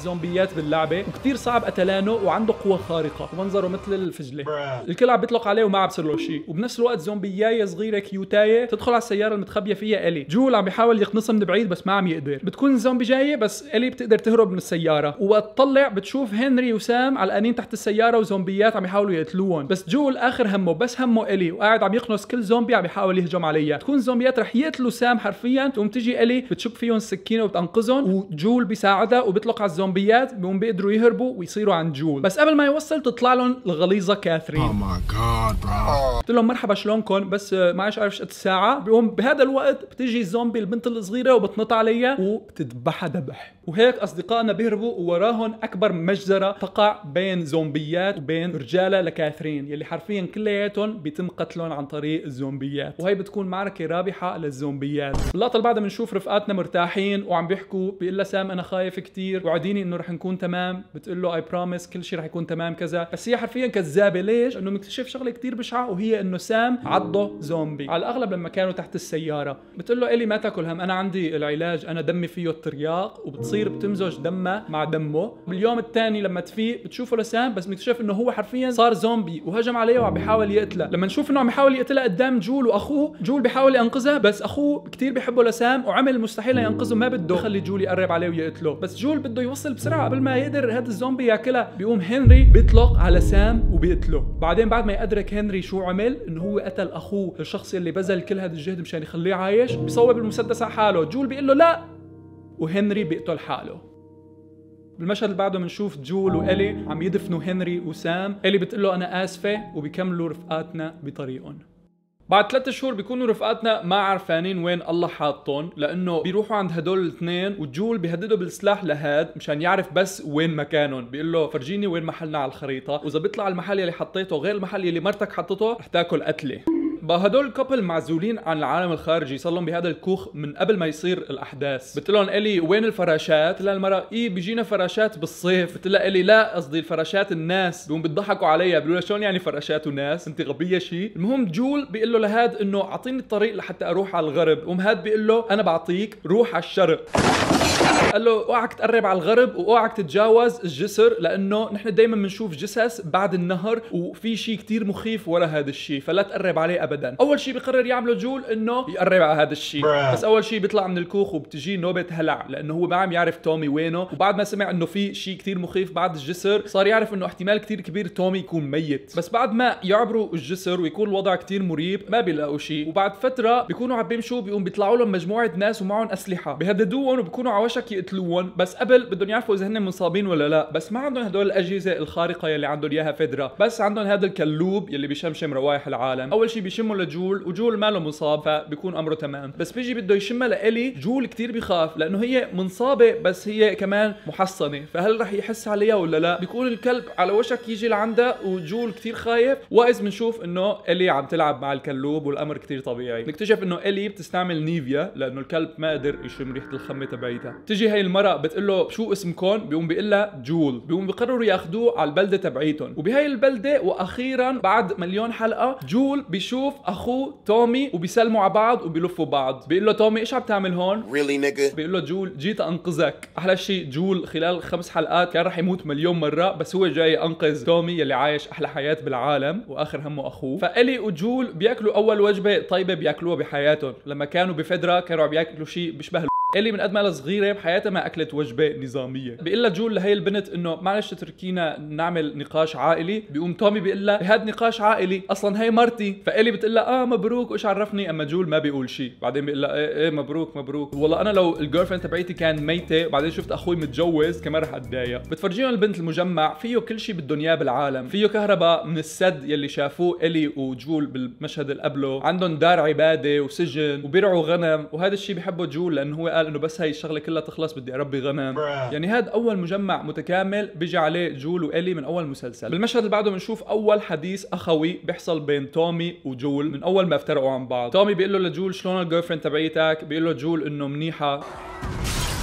زومبيات باللعبه وكثير صعب قتلانه وعنده قوه خارقه ومنظره مثل الفجله. الكل عم بيطلق عليه وما عم بصير له شيء. وبنفس الوقت زومبيايه صغيره كيوتايه تدخل على السياره المتخبيه فيها الي. جول عم بيحاول يقنصها من بعيد بس ما عم يقدر. بتكون الزومبي جايه بس الي بتقدر تهرب من السياره. ووقت تطلع بتشوف هنري وسام علقانين تحت السياره وزومبيات عم يحاولوا يقتلوهم. بس جول اخر همه بس همه الي وقاعد عم يقنص كل زومبي عم يحاول يهجم عليها. تكون الزومبيات رح يقتلوا سام حرفيا. تقوم تجي الي بتشك فيهم السكينه وبتنقذهم وجول بيساعدها وبيطلق على الزومبيات بيقوم بيقدروا يهربوا ويصيروا عند جول. بس قبل ما يوصل تطلع لهم الغليظه كاثرين. Oh my god, bro. قلت لهم مرحبا شلونكم بس ما عادش عارف قد الساعه. بيقوم بهذا الوقت بتيجي الزومبي البنت الصغيره وبتنط عليها وبتذبحها ذبح. وهيك اصدقائنا بيهربوا ووراهم اكبر مجزره تقع بين زومبيات وبين رجاله لكاثرين يلي حرفيا كلياتهم بيتم قتلهم عن طريق الزومبيات. وهي بتكون معركه رابحه للزومبيات. باللقطه اللي بعدها بنشوف رفقاتنا مرتاحين وعم بيحكوا. بيقول لها سام انا خايف كثير وعديني انه رح نكون تمام. بتقول له اي بروميس كل شيء رح يكون تمام كذا. بس هي حرفيا كذابه. ليش؟ انه مكتشف شغله كثير بشعه وهي انه سام عضه زومبي على الاغلب لما كانوا تحت السياره. بتقول له الي ما تاكل هم انا عندي العلاج انا دمي فيه الترياق. وبتصير بتمزج دمها مع دمه. باليوم الثاني لما تفيق بتشوفه لسام بس مكتشف انه هو حرفيا صار زومبي وهجم عليه وعم بيحاول يقتله. لما نشوف انه عم يحاول يقتلها قدام جول واخوه. جول بيحاول ينقذها بس اخوه كثير بيحبه لسام وعمل المستحيل ينقذه. ما بده يخلي جول يقرب عليه ويقتله. بس جول بده يوصل بسرعه قبل ما يقدر هذا الزومبي ياكلها. بيقوم هنري بيطلق على سام وبيقتله. بعدين بعد ما يدرك هنري شو عمل انه هو قتل اخوه الشخص اللي بذل كل هذا الجهد مشان يخليه عايش. بيصوب المسدس على حاله. جول بيقول له لا وهنري بيقتل حاله. بالمشهد اللي بعده بنشوف جول وإلي عم يدفنوا هنري وسام. إلي بتقول له أنا آسفة وبيكملوا رفقاتنا بطريقهم. بعد 3 شهور بيكونوا رفقاتنا ما عارفانين وين الله حاطهم لانه بيروحوا عند هدول الاثنين وجول بيهددوا بالسلاح لهاد مشان يعرف بس وين مكانهم. بيقول له فرجيني وين محلنا على الخريطه واذا بيطلع المحل اللي حطيته غير المحل اللي مرتك حطته رح تاكل قتله. بقى هدول الكابل معزولين عن العالم الخارجي صار لهم بهذا الكوخ من قبل ما يصير الاحداث. بتقول لهم الي وين الفراشات؟ قلت لها المراه بيجينا فراشات بالصيف. قلت لها الي لا قصدي الفراشات الناس. بيقوم بيضحكوا عليها بيقولوا لها شلون يعني فراشات وناس انت غبيه شيء. المهم جول بيقول له لهاد انه اعطيني الطريق لحتى اروح على الغرب. قوم هاد بيقول له انا بعطيك روح على الشرق. قال له اوعك تقرب على الغرب واوعك تتجاوز الجسر لانه نحن دائما بنشوف جثث بعد النهر وفي شيء كثير مخيف ورا هذا الشيء فلا تقرب عليه ابدا. اول شيء بيقرر يعمله جول انه يقرب على هذا الشيء. بس اول شيء بيطلع من الكوخ وبتجي نوبه هلع لانه هو ما عم يعرف تومي وينه. وبعد ما سمع انه في شيء كثير مخيف بعد الجسر صار يعرف انه احتمال كثير كبير تومي يكون ميت. بس بعد ما يعبروا الجسر ويكون الوضع كثير مريب ما بيلاقوا شيء. وبعد فتره بيكونوا عم بيمشوا بيقوم بيطلعوا لهم مجموعه ناس ومعهم اسلحه بيهددوهم وبيكونوا على وشك يقتلوهم. بس قبل بدهم يعرفوا اذا هن مصابين ولا لا. بس ما عندهم هدول الاجهزه الخارقه يلي عندهم اياها فيدرا. بس عندهم هذا الكلوب يلي بيشمشم روايح العالم. اول شيء بيشموا لجول وجول ماله مصاب فبيكون امره تمام. بس بيجي بده يشمها لإلي. جول كثير بيخاف لانه هي منصابه بس هي كمان محصنه فهل رح يحس عليها ولا لا. بيكون الكلب على وشك يجي لعندها وجول كثير خايف. واذ بنشوف انه إلي عم تلعب مع الكلوب والامر كثير طبيعي. نكتشف انه إلي بتستعمل نيفيا لانه الكلب ما قدر يشم ريحه الخمه تبعيتها. تيجي هي المراه بتقول له شو اسمكم؟ بيقوم بيقول لها جول. بيقوم بيقرروا ياخذوه على البلده تبعيتهم. وبهي البلده واخيرا بعد مليون حلقه جول بيشوف اخوه تومي وبيسلموا على بعض وبيلفوا بعض. بيقول له تومي ايش عم تعمل هون؟ Really nigga. بيقول له جول جيت انقذك. احلى شيء جول خلال 5 حلقات كان رح يموت مليون مره بس هو جاي انقذ تومي يلي عايش احلى حياه بالعالم واخر همه اخوه. فإلي وجول بياكلوا اول وجبه طيبه بياكلوها بحياتهم. لما كانوا بفدرا كانوا عم ياكلوا شيء بيشبه إلي من قد ما صغيره بحياتها ما اكلت وجبه نظاميه. بيقول لها جول لهي البنت انه معلش تتركينا نعمل نقاش عائلي. بيقوم تومي بيقول لها هذا نقاش عائلي اصلا هي مرتي. فإلي بتقول لها مبروك وايش عرفني. اما جول ما بيقول شيء. بعدين بيقول لها ايه مبروك مبروك. والله انا لو الجيرل فريند تبعيتي كان ميته وبعدين شفت اخوي متجوز كمان رح اتضايق. بتفرجيهم البنت المجمع فيه كل شيء بدهم اياه بالعالم. فيه كهرباء من السد يلي شافوه إلي وجول بالمشهد اللي قبله. عندهم دار عباده وسجن وبيرعوا غنم وهذا الشيء بيحبه جول لانه هو قال انه بس هي الشغله كلها تخلص بدي اربي غنم. يعني هذا اول مجمع متكامل بيجي عليه جول وإلي من اول مسلسل. بالمشهد اللي بعده بنشوف اول حديث اخوي بيحصل بين تومي وجول من اول ما افترقوا عن بعض. تومي بيقول له لجول شلون الجيرل فريند تبعيتك؟ بيقول له جول انه منيحه.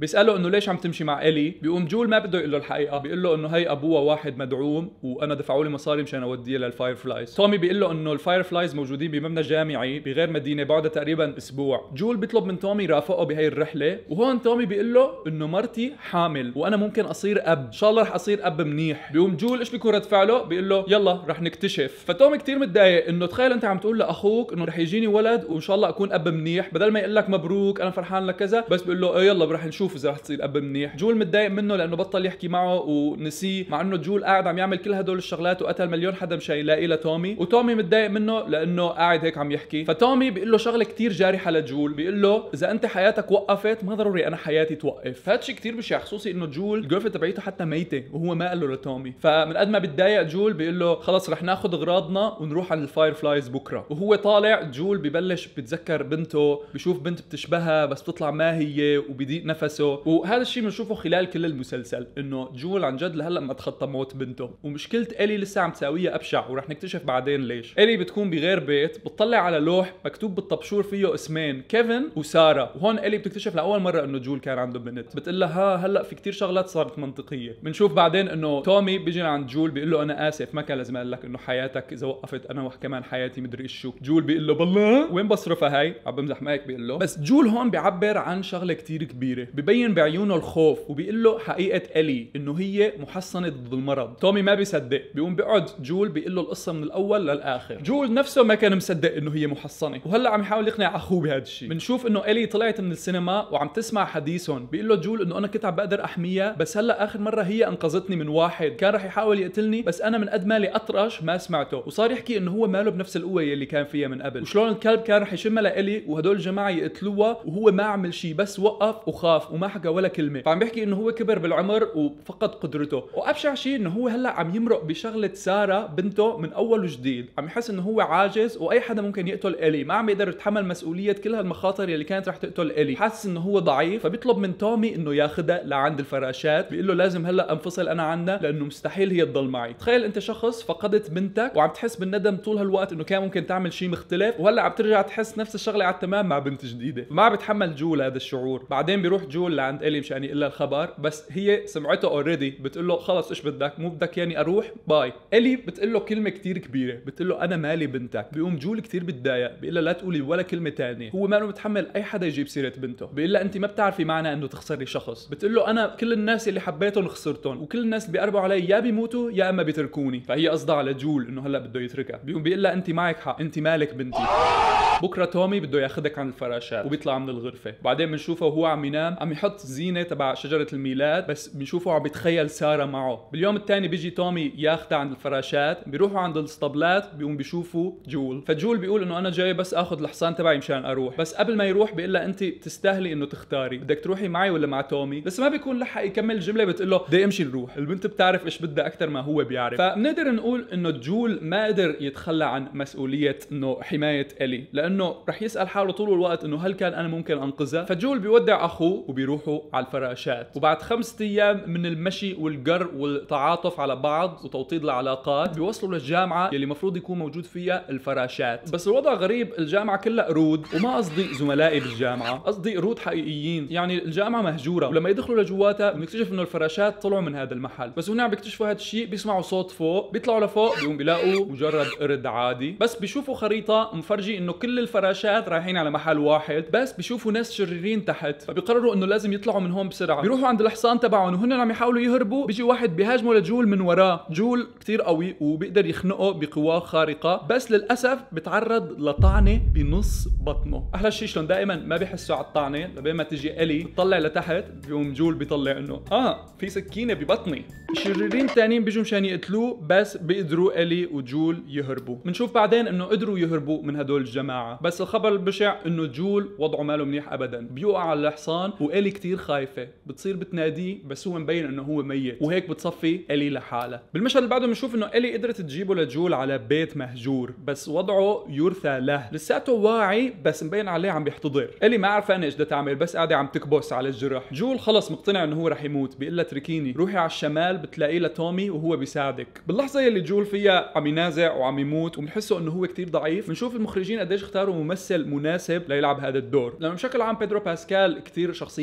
بيساله انه ليش عم تمشي مع الي، بيقوم جول ما بده يقول له الحقيقه، بيقول له انه هي ابوها واحد مدعوم وانا دفعوا لي مصاري مشان اوديه للفاير فلايز. تومي بيقول له انه الفاير فلايز موجودين بمبنى جامعي بغير مدينه بعدها تقريبا اسبوع. جول بيطلب من تومي يرافقه بهي الرحله، وهون تومي بيقول له انه مرتي حامل وانا ممكن اصير اب، ان شاء الله رح اصير اب منيح. بيقوم جول ايش بيكون رد فعله؟ بيقول له يلا رح نكتشف. فتومي كثير متضايق انه تخيل انت عم تقول لاخوك انه رح يجيني ولد وان شاء الله اكون اب منيح، بدل ما يقول لك مبروك انا فرحان لك كذا، بس بيقول له يلا رح نشوف اذا رح تصير اب منيح. جول متضايق منه لانه بطل يحكي معه ونسيه، مع انه جول قاعد عم يعمل كل هدول الشغلات وقتل مليون حدا مشان يلاقي لتومي، وتومي متضايق منه لانه قاعد هيك عم يحكي. فتومي بيقول له شغله كثير جارحه لجول، بيقول له اذا انت حياتك وقفت ما ضروري انا حياتي توقف. فهذا الشيء كثير بشع، خصوصي انه جول الجيرفريند تبعيته حتى ميته وهو ما قال له لتومي. فمن قد ما بتضايق جول بيقول له خلص رح ناخذ اغراضنا ونروح على الفاير فلايز بكره. وهو طالع جول ببلش بتذكر بنته، بشوف بنت بتشبهها بس بتطلع ما هي وبيضيق نفسه. وهذا الشيء بنشوفه خلال كل المسلسل، انه جول عن جد لهلا ما تخطى موت بنته، ومشكله الي لسه عم تساويها ابشع ورح نكتشف بعدين ليش. الي بتكون بغير بيت، بتطلع على لوح مكتوب بالطبشور فيه اسمين كيفن وساره، وهون الي بتكتشف لاول مره انه جول كان عنده بنت. بتقول لها هلا في كثير شغلات صارت منطقيه. بنشوف بعدين انه تومي بيجي عند جول بيقول له انا اسف ما كان لازم اقول لك انه حياتك اذا وقفت انا كمان حياتي مدري ايش شو. جول بيقول له بالله وين بصرفها هاي، عم بمزح معك بيقول له. بس جول هون بيعبر عن شغله كثير كبيره، ببين بعيونه الخوف وبيقول له حقيقه الي انه هي محصنه ضد المرض. تومي ما بيصدق، بيقوم بيقعد جول بيقول له القصه من الاول للاخر. جول نفسه ما كان مصدق انه هي محصنه، وهلا عم يحاول يقنع اخوه بهذا الشيء. بنشوف انه الي طلعت من السينما وعم تسمع حديثهم، بيقول له جول انه انا كنت عم بقدر احميها بس هلا اخر مره هي انقذتني من واحد كان رح يحاول يقتلني، بس انا من قد مالي اطرش ما سمعته، وصار يحكي انه هو ماله بنفس القوه اللي كان فيها من قبل، وشلون الكلب كان رح يشمها لإلي وهدول الجماعه يقتلوها وهو ما عمل شيء بس وقف وخاف وما حكى ولا كلمه. فعم بيحكي انه هو كبر بالعمر وفقد قدرته، وابشع شيء انه هو هلا عم يمرق بشغله ساره بنته من اول وجديد، عم يحس انه هو عاجز واي حدا ممكن يقتل إلي، ما عم يقدر يتحمل مسؤوليه كل هالمخاطر اللي كانت رح تقتل إلي، حاسس انه هو ضعيف. فبيطلب من تومي انه ياخذها لعند الفراشات، بيقول له لازم هلا انفصل انا عنها لانه مستحيل هي تضل معي. تخيل انت شخص فقدت بنتك وعم تحس بالندم طول هالوقت انه كان ممكن تعمل شيء مختلف، وهلا عم ترجع تحس نفس الشغله على التمام مع بنت جديده. ما بتحمل جول هذا الشعور. بعدين بيروح جول لعند إلي مشان يقول لها الخبر، بس هي سمعته اوريدي، بتقول له خلص ايش بدك، مو بدك يعني اروح باي. إلي بتقول له كلمه كثير كبيره، بتقول له انا مالي بنتك. بيقوم جول كثير بتضايق، بيقول لها لا تقولي ولا كلمه ثانيه، هو ما له متحمل اي حدا يجيب سيره بنته. بيقول لها انت ما بتعرفي معنى انه تخسري شخص. بتقول له انا كل الناس اللي حبيتهم خسرتهم، وكل الناس اللي بيقربوا علي يا بيموتوا يا اما بيتركوني. فهي قصدها على جول انه هلا بده يتركها. بيقوم بيقول لها انت معك حق، انت مالك بنتي. بكره تومي بده ياخذك عن الفراشات وبيطلع من الغرفه. بعدين بنشوفه وهو عم ينام عم يحط زينه تبع شجره الميلاد، بس بنشوفه عم بيتخيل ساره معه. باليوم الثاني بيجي تومي ياخذها عند الفراشات، بيروحوا عند الاسطبلات، بيقوم بيشوفوا جول. فجول بيقول انه انا جاي بس اخذ الحصان تبعي مشان اروح، بس قبل ما يروح بيقول لها انت تستاهلي انه تختاري، بدك تروحي معي ولا مع تومي. بس ما بيكون لحق يكمل الجمله، بتقول له بدي امشي نروح. البنت بتعرف ايش بدها اكثر ما هو بيعرف. فبنقدر نقول انه جول ما قدر يتخلى عن مسؤوليه انه حمايه إلي، لانه رح يسال حاله طول الوقت انه هل كان انا ممكن انقذها. فجول بيودع اخوه وبيروحوا على الفراشات، وبعد 5 ايام من المشي والقر والتعاطف على بعض وتوطيد العلاقات بيوصلوا للجامعه اللي المفروض يكون موجود فيها الفراشات. بس الوضع غريب، الجامعه كلها قرود، وما قصدي زملائي بالجامعه، قصدي قرود حقيقيين، يعني الجامعه مهجوره. ولما يدخلوا لجواتها بنكتشف انه الفراشات طلعوا من هذا المحل. بس هنا عم بيكتشفوا هذا الشيء، بيسمعوا صوت فوق، بيطلعوا لفوق بيقوم بيلاقوا مجرد قرد عادي، بس بيشوفوا خريطه مفرجي انه كل الفراشات رايحين على محل واحد، بس بيشوفوا ناس شريرين تحت، فبيقرروا انه لازم يطلعوا من هون بسرعه. بيروحوا عند الحصان تبعهم وهن عم يحاولوا يهربوا، بيجي واحد بيهاجمه لجول من وراه. جول كثير قوي وبيقدر يخنقه بقواه خارقه، بس للاسف بتعرض لطعنه بنص بطنه. احلى شيء شلون دائما ما بيحسوا على الطعنه، لبين ما تجي إلي بتطلع لتحت بيقوم جول بيطلع انه في سكينه ببطني. الشريرين الثانيين بيجوا مشان يقتلوه، بس بيقدروا إلي وجول يهربوا. بنشوف بعدين انه قدروا يهربوا من هدول الجماعه، بس الخبر البشع انه جول وضعه ماله منيح ابدا، بيوقع على الحصان وإلي كثير خايفه، بتصير بتناديه بس هو مبين انه هو ميت، وهيك بتصفي إلي لحالها. بالمشهد اللي بعده بنشوف انه إلي قدرت تجيبه لجول على بيت مهجور، بس وضعه يرثى له، لساته واعي بس مبين عليه عم بيحتضر. إلي ما عارفه ايش بدها تعمل، بس قاعده عم تكبس على الجرح. جول خلص مقتنع انه هو رح يموت، بيقول لها اتركيني، روحي على الشمال بتلاقيه لتومي وهو بيساعدك. باللحظه اللي جول فيها عم ينازع وعم يموت وبنحسه انه هو كثير ضعيف، بنشوف المخرجين قديش اختاروا ممثل مناسب ليلعب هذا الدور، لانه بشكل عام بيدرو باسكال كثير شخصيه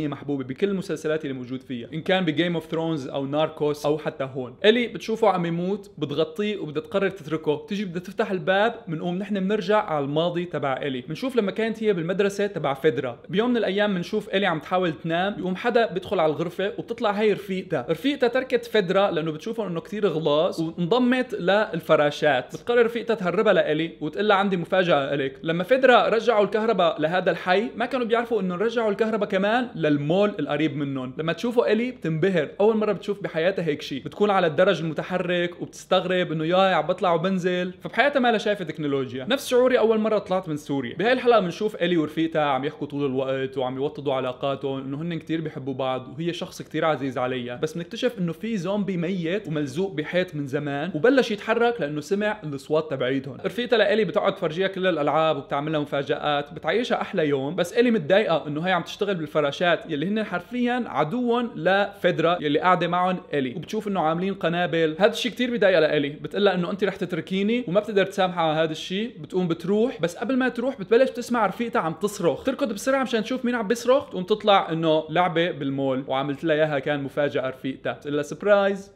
شخصيه محبوبه بكل المسلسلات اللي موجود فيها، ان كان بجيم اوف ثرونز او ناركوس او حتى هون. الي بتشوفه عم يموت، بتغطيه وبدها تقرر تتركه، تيجي بدها تفتح الباب، بنقوم نحن بنرجع على الماضي تبع الي، بنشوف لما كانت هي بالمدرسه تبع فيدرا. بيوم من الايام بنشوف الي عم تحاول تنام، بيقوم حدا بيدخل على الغرفه وبتطلع هي رفيقتها تركت فيدرا لانه بتشوفهم انه كثير غلاظ وانضمت للفراشات. بتقرر رفيقتها تهربها لالي وتقول لها عندي مفاجاه لك. لما فيدرا رجعوا الكهرباء لهذا الحي ما كانوا بيعرفوا انه رجعوا الكهرباء كمان للمول القريب منهم. لما تشوفوا الي بتنبهر، اول مره بتشوف بحياتها هيك شيء، بتكون على الدرج المتحرك وبتستغرب انه ياي عم بطلع وبنزل، فبحياتها ما لها شايفه تكنولوجيا. نفس شعوري اول مره طلعت من سوريا. بهاي الحلقه بنشوف الي ورفيقتها عم يحكوا طول الوقت وعم يوطدوا علاقاتهم انه هن كثير بيحبوا بعض وهي شخص كثير عزيز عليها، بس بنكتشف انه في زومبي ميت وملزوق بحيط من زمان وبلش يتحرك لانه سمع الاصوات تبعيتهم. رفيقتها لالي بتقعد تفرجيها كل الالعاب وبتعملها مفاجآت، بتعيشها احلى يوم، بس الي متضايقه انه هي عم تشتغل بالفراشات يلي هن حرفيا عدوهم لفيدرا يلي قاعده معهم الي، وبتشوف انه عاملين قنابل. هذا الشيء كثير بضايقها لالي، بتقلها انه انت رح تتركيني وما بتقدر تسامحها على هذا الشيء. بتقوم بتروح، بس قبل ما تروح بتبلش تسمع رفيقتها عم تصرخ، تركض بسرعه مشان تشوف مين عم بيصرخ، تقوم تطلع انه لعبه بالمول وعملت لها اياها كان مفاجاه رفيقتها، بتقول لها سربرايز.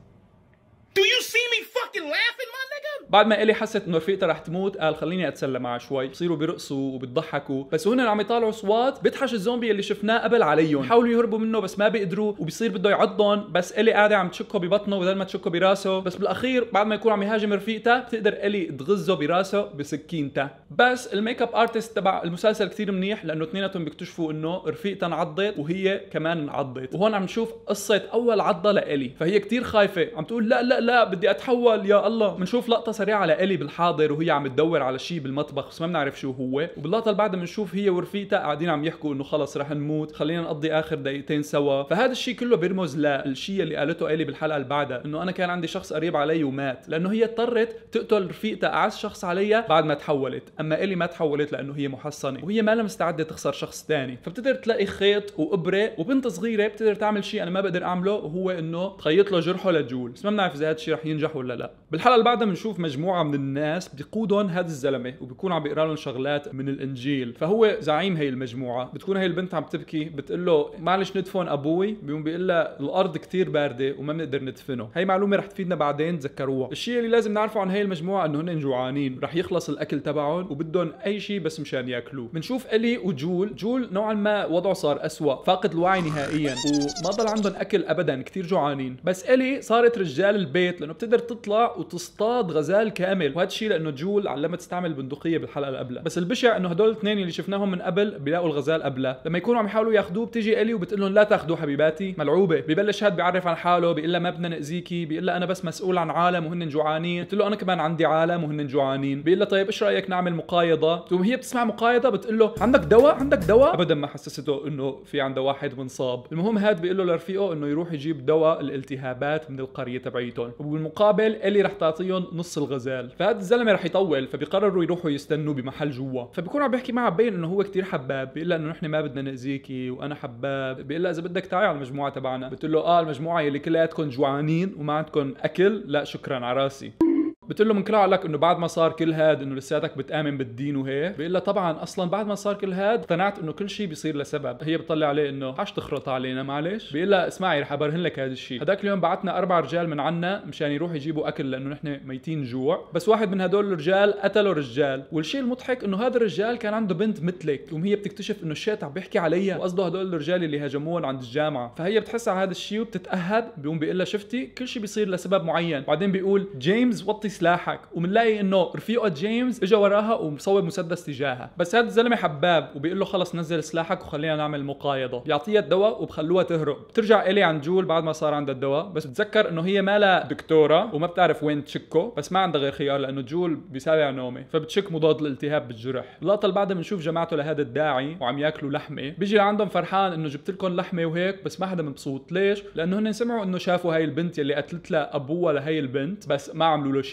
Do you see me fucking laughing, my nigga? بعد ما الي حست انه رفيقتها رح تموت قال خليني اتسلى معها شوي. بصيروا بيرقصوا وبيضحكوا، بس وهن عم يطالعوا اصوات بيدحش الزومبي اللي شفناه قبل عليهم، حاولوا يهربوا منه بس ما بيقدروا، وبيصير بده يعضهم، بس الي قاعده عم تشكه ببطنه بدل ما تشكه براسه. بس بالاخير بعد ما يكون عم يهاجم رفيقتها بتقدر الي تغزه براسه بسكينتها. بس الميك اب ارتست تبع المسلسل كثير منيح لانه اثنيناتهم بيكتشفوا انه رفيقتها انعضت وهي كمان انعضت، وهون عم نشوف قصه اول عضه لالي، فهي كثير خايفه عم تقول لا لا لا بدي اتحول يا الله. بنشوف لقطه سريعه على الي بالحاضر وهي عم تدور على شيء بالمطبخ بس ما بنعرف شو هو، وباللقطه اللي بعدها بنشوف هي ورفيقتها قاعدين عم يحكوا انه خلص رح نموت، خلينا نقضي اخر دقيقتين سوا. فهذا الشيء كله بيرمز للشيء اللي قالته الي بالحلقه اللي بعدها، انه انا كان عندي شخص قريب علي ومات، لانه هي اضطرت تقتل رفيقتها اعز شخص عليها بعد ما تحولت، اما الي ما تحولت لانه هي محصنه وهي ما لها مستعده تخسر شخص ثاني، فبتقدر تلاقي خيط وابره وبنت صغيره بتقدر تعمل شيء انا ما بقدر اعمله، وهو انه تخيط له جرحه لجول، بس ما بنعرف اذا هذا الشيء رح ينجح ولا لا. بالحلقه اللي بعدها بنشوف مجموعه من الناس بيقودهم هذا الزلمه وبيكون عم بيقرا لهم شغلات من الانجيل، فهو زعيم هي المجموعه. بتكون هي البنت عم تبكي، بتقول له معلش ندفن ابوي، بيقوم بيقول لها الارض كثير بارده وما بنقدر ندفنه. هي معلومه رح تفيدنا بعدين تذكروها. الشيء اللي لازم نعرفه عن هي المجموعه انه هن جوعانين، رح يخلص الاكل تبعهم وبدهم اي شيء بس مشان ياكلوه. بنشوف الي وجول نوعا ما وضعه صار اسوء، فاقد الوعي نهائيا وما ضل عندهم اكل ابدا، كثير جوعانين. بس الي صارت رجال البيت لانه بتقدر تطلع وتصطاد غزال كامل، وهذا الشيء لانه جول علمت تستعمل بندقيه بالحلقه اللي قبلها. بس البشع انه هدول الاثنين اللي شفناهم من قبل بيلاقوا الغزال قبلها، لما يكونوا عم يحاولوا ياخذوه بتيجي الي وبتقول لهم لا تاخذوه حبيباتي ملعوبه. ببلش هاد بيعرف عن حاله، بيقول لها ما بدنا ناذيكي، بيقول لها انا بس مسؤول عن عالم وهن جوعانين، قلت له انا كمان عندي عالم وهن جوعانين. بيقول لها طيب ايش رايك نعمل مقايضه؟ تقوم هي بتسمع مقايضه بتقول له عندك دواء؟ ابدا ما حسسته انه في عنده واحد منصاب. المهم هاد بيقول له لرفيقه انه يروح يجيب دواء الالتهابات من القريه تبعيتهم، وبالمقابل الي رح تعطيهم نص الغزال. فهذا الزلمه رح يطول، فبيقرروا يروحوا يستنوا بمحل جوا، فبيكون عم بيحكي معها ببين انه هو كثير حباب، بيقول لها انه نحن ما بدنا ناذيكي وانا حباب. بيقول لها اذا بدك تعي على المجموعه تبعنا، بتقول له المجموعه اللي كلياتكم جوعانين وما عندكم اكل، لا شكرا على راسي. بتقول له منكرها لك انه بعد ما صار كل هاد انه لساتك بتآمن بالدين وهيك؟ بيقول لها طبعا اصلا بعد ما صار كل هاد اقتنعت انه كل شيء بيصير لسبب. هي بتطلع عليه انه حاش تخرط علينا معلش. بيقول لها اسمعي رح ابرهن لك هذا الشيء، هداك اليوم بعتنا 4 رجال من عنا مشان يروحوا يجيبوا اكل لانه نحن ميتين جوع، بس واحد من هدول الرجال قتلوا رجال، والشيء المضحك انه هذا الرجال كان عنده بنت مثلك، وهي بتكتشف انه الشيط عم بيحكي عليها وقصده هدول الرجال اللي هاجموهم عند الجامعه، فهي بتحس على هذا الشيء وبتتأهب. بيقوم بيقول لها شفتي كل شيء بيصير لسبب معين. بعدين بيقول جيمس وطي سلاحك، ومنلاقي انه رفيقه جيمس اجى وراها ومصوب مسدس تجاهها، بس هذا الزلمه حباب وبيقول له خلص نزل سلاحك وخلينا نعمل مقايضه. بيعطيها الدواء وبخلوها تهرب. بترجع الي عند جول بعد ما صار عندها الدواء، بس بتذكر انه هي ما لها دكتوره وما بتعرف وين تشكه، بس ما عندها غير خيار لانه جول بيسابع نومه، فبتشك مضاد للالتهاب بالجرح. اللقطه اللي بعدها بنشوف جماعته لهذا الداعي وعم ياكلوا لحمه، بيجي لعندهم فرحان انه جبت لكم لحمه وهيك، بس ما حدا مبسوط. ليش؟ لانه هن سمعوا انه شافوا هاي البنت يلي قتلت لها ابوها لهي البنت، بس ما عملوا له شيء.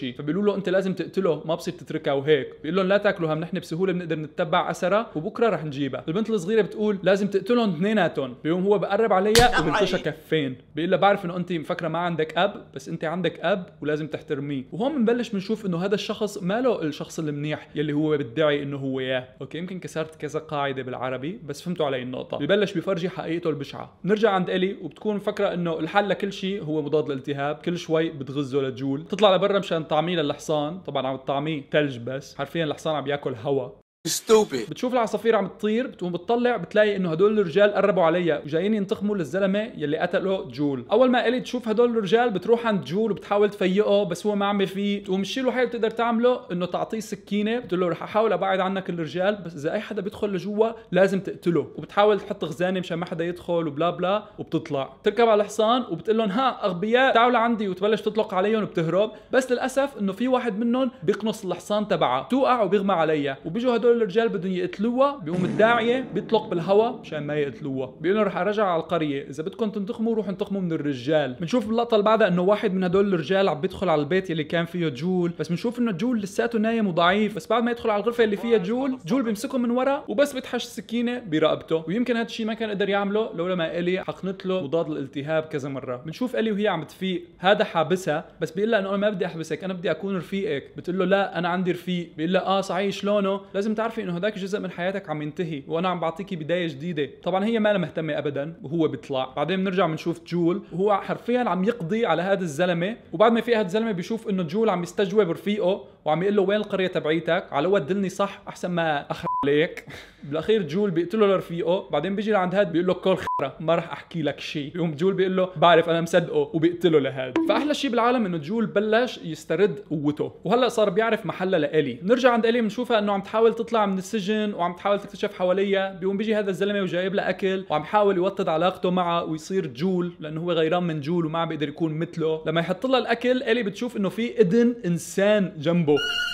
يفرجي، فبيقولوا له انت لازم تقتله، ما بصير تتركها وهيك. بيقول لهم لا تاكلوها، نحن بسهوله بنقدر نتبع اثرها وبكره رح نجيبها. البنت الصغيره بتقول لازم تقتلهم اثنيناتهم. بيقوم هو بقرب عليها وبنتشها كفين، بيقول لها بعرف انه انت مفكره ما عندك اب، بس انت عندك اب ولازم تحترميه. وهون بنبلش بنشوف انه هذا الشخص ماله الشخص المنيح يلي هو بيدعي انه هو اياه. اوكي يمكن كسرت كذا قاعده بالعربي بس فهمتوا علي النقطه. ببلش بفرجي حقيقته البشعه. نرجع عند الي وبتكون مفكره انه الحل لكل شيء هو مضاد للالتهاب. كل شوي بتغزه لجول، تطلع لبرا مشان طعميه للحصان. طبعا عم تطعميه ثلج بس حرفيا الحصان عم ياكل هواء. بتشوف العصافير عم تطير، بتقوم بتطلع بتلاقي انه هدول الرجال قربوا عليها وجايين ينتقموا للزلمه يلي قتله جول. اول ما الي تشوف هدول الرجال بتروح عند جول وبتحاول تفيقه بس هو ما عم يفيق. تقوم الشيء الوحيد اللي بتقدر تعمله انه تعطيه سكينه، بتقول له رح احاول ابعد عنك الرجال بس اذا اي حدا بيدخل لجوا لازم تقتله، وبتحاول تحط خزانه مشان ما حدا يدخل وبلا بلا. وبتطلع تركب على الحصان وبتقول لهم ها اغبياء تعالوا لعندي، وتبلش تطلق عليهم وبتهرب. بس للاسف انه في واحد منهم بيقنص الحصان تبعها، توقع وبيغمى عليها. وبيجوا هدول الرجال بدهم يقتلوها، بيقوم الداعيه بيطلق بالهواء مشان ما يقتلوها. بيقولوا رح ارجع على القريه، اذا بدكم تنتقموا روحوا انتقموا من الرجال. بنشوف باللقطه اللي بعدها انه واحد من هدول الرجال عم بيدخل على البيت اللي كان فيه جول، بس بنشوف انه جول لساته نايم وضعيف. بس بعد ما يدخل على الغرفه اللي فيها جول بيمسكه من ورا وبس بتحش السكينه برقبته. ويمكن هذا الشيء ما كان قدر يعمله لولا ما الي حقنت له مضاد للالتهاب كذا مره. بنشوف الي وهي عم تفيق، هذا حابسها بس بيقول لها انه انا ما بدي احبسك، انا بدي اكون رفيقك. بتقول له لا انا عندي رفيق. بيقول لها صحيح شلونه؟ لازم تعرفي انه هداك جزء من حياتك عم ينتهي وانا عم بعطيكي بدايه جديده. طبعا هي ما لها مهتمه ابدا وهو بيطلع. بعدين بنرجع بنشوف جول وهو حرفيا عم يقضي على هذا الزلمه. وبعد ما يفيق هذا الزلمه بيشوف انه جول عم يستجوب رفيقه وعم يقول له وين القريه تبعيتك، على ود دلني صح احسن ما اخر عليك. بالاخير جول بيقتله لرفيقه. بعدين بيجي لعند هاد بيقول له كل خرا ما راح احكي لك شيء. يقوم جول بيقول له بعرف انا مصدقه وبيقتله لهاد. فاحلى شيء بالعالم انه جول بلش يسترد قوته وهلا صار بيعرف محلها لالي. نرجع عند الي بنشوفها انه عم تحاول تطلع من السجن وعم تحاول تكتشف حواليها. بيقوم بيجي هذا الزلمه وجايب لها اكل وعم يحاول يوطد علاقته معه ويصير جول لانه هو غيران من جول وما عم بيقدر يكون مثله. لما يحط لها الاكل الي بتشوف انه في اذن انسان جنبه.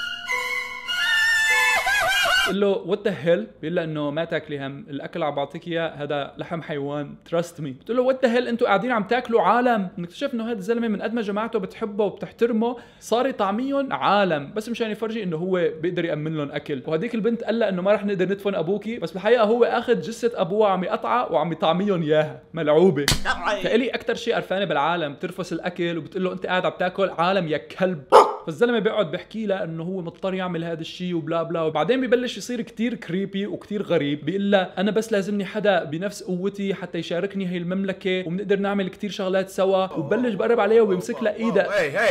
بقول له وات ذا هيل، بيقول لها انه ما تاكلي هم، الاكل عم بعطيك اياه هذا لحم حيوان تراست مي. بتقول له وات ذا هيل انتوا قاعدين عم تاكلوا عالم. نكتشف انه هذا الزلمه من قد ما جماعته بتحبه وبتحترمه صار يطعميهم عالم بس مشان يفرجي انه هو بيقدر يامن لهم اكل. وهديك البنت قال لها انه ما رح نقدر ندفن ابوكي، بس بالحقيقه هو اخذ جثه ابوها عم يقطعها وعم يطعميهم اياها. ملعوبه. فالي اكثر شيء قرفانه بالعالم ترفس الاكل وبتقول له انت قاعد عم تاكل عالم يا كلب. فالزلمه بيقعد بيحكي لها انه هو مضطر يعمل هذا الشيء وبلا بلا. وبعدين ببلش يصير كتير كريبي وكتير غريب. بيقول لها انا بس لازمني حدا بنفس قوتي حتى يشاركني هي المملكه وبنقدر نعمل كتير شغلات سوا. وبلش بقرب عليها وبيمسك لها ايدها.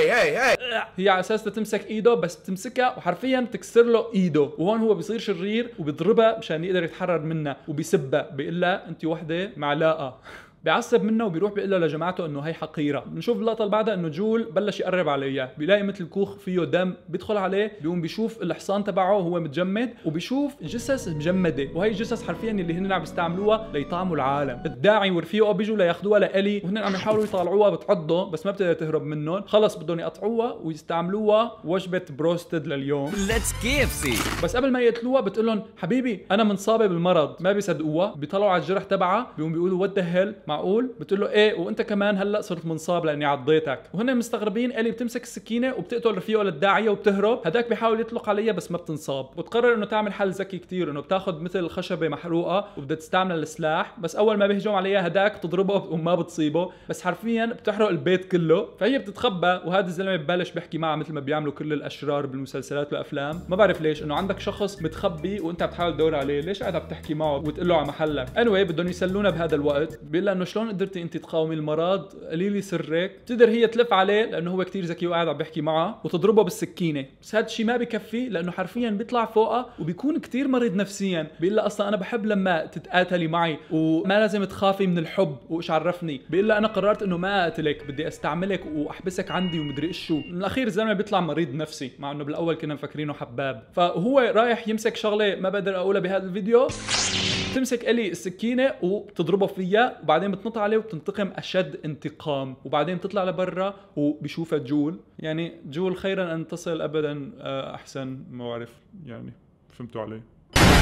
هي على اساس تمسك ايده بس تمسكها وحرفيا بتكسر له ايده. وهون هو بيصير شرير وبيضربها مشان يقدر يتحرر منها وبيسبها. بيقول لها انت وحده معلاقه. بيعصب منها وبيروح بيقول له لجماعته انه هي حقيره. بنشوف اللقطه اللي بعدها انه جول بلش يقرب عليها، بيلاقي مثل كوخ فيه دم، بيدخل عليه بيقوم بيشوف الحصان تبعه وهو متجمد وبيشوف جثث مجمده. وهي الجثث حرفيا اللي هن عم يستعملوها ليطعموا العالم. الداعي ورفيقه بيجوا لياخذوها لالي وهن عم يحاولوا يطالعوها بتعضه بس ما بتقدر تهرب منهم. خلص بدهم يقطعوها ويستعملوها وجبه بروستد لليوم. ليتس KFC. بس قبل ما يقتلوها بتقول لهم حبيبي انا منصابه بالمرض. ما بيصدقوها، بيطلعوا على الجرح تبعها بيقوم بيقولوا وات ذا هيل معقول؟ بتقول له ايه وانت كمان هلا صرت منصاب لاني عضيتك. وهن مستغربين. الي بتمسك السكينه وبتقتل رفيقه للداعيه وبتهرب. هداك بيحاول يطلق عليها بس ما بتنصاب. وتقرر انه تعمل حل ذكي كتير، انه بتاخذ مثل خشبه محروقه وبدها تستعمل السلاح. بس اول ما بيهجم عليها هداك بتضربه وما بتصيبه بس حرفيا بتحرق البيت كله. فهي بتتخبى وهذا الزلمه ببلش بيحكي معها مثل ما بيعملوا كل الاشرار بالمسلسلات والافلام. ما بعرف ليش انه عندك شخص متخبي وانت بتحاول تدور عليه، ليش قاعد عم تحكي معه وتقول له على محلك؟ anyway بدهم يسلونا بهذا الوقت. بيقول لها انه شلون قدرتي انت تقاومي المرض؟ قولي لي سرك. بتقدر هي تلف عليه لانه هو كتير ذكي وقاعد عم بيحكي معها وتضربه بالسكينه. بس هذا الشيء ما بكفي لانه حرفيا بيطلع فوقها وبيكون كتير مريض نفسيا. بيقول لها اصلا انا بحب لما تتقاتلي معي وما لازم تخافي من الحب وايش عرفني. بيقول لها انا قررت انه ما اقتلك، بدي استعملك واحبسك عندي ومدري ايش شو. من الاخير الزلمه بيطلع مريض نفسي مع انه بالاول كنا مفكرينه حباب. فهو رايح يمسك شغله ما بقدر اقولها بهذا الفيديو. بتمسك الي السكينه وبتضربه فيها وبعدين بتنط عليه وبتنتقم اشد انتقام. وبعدين بتطلع لبرا وبيشوفها جول. يعني جول خيرا ان تصل ابدا احسن، ما بعرف يعني فهمتوا علي.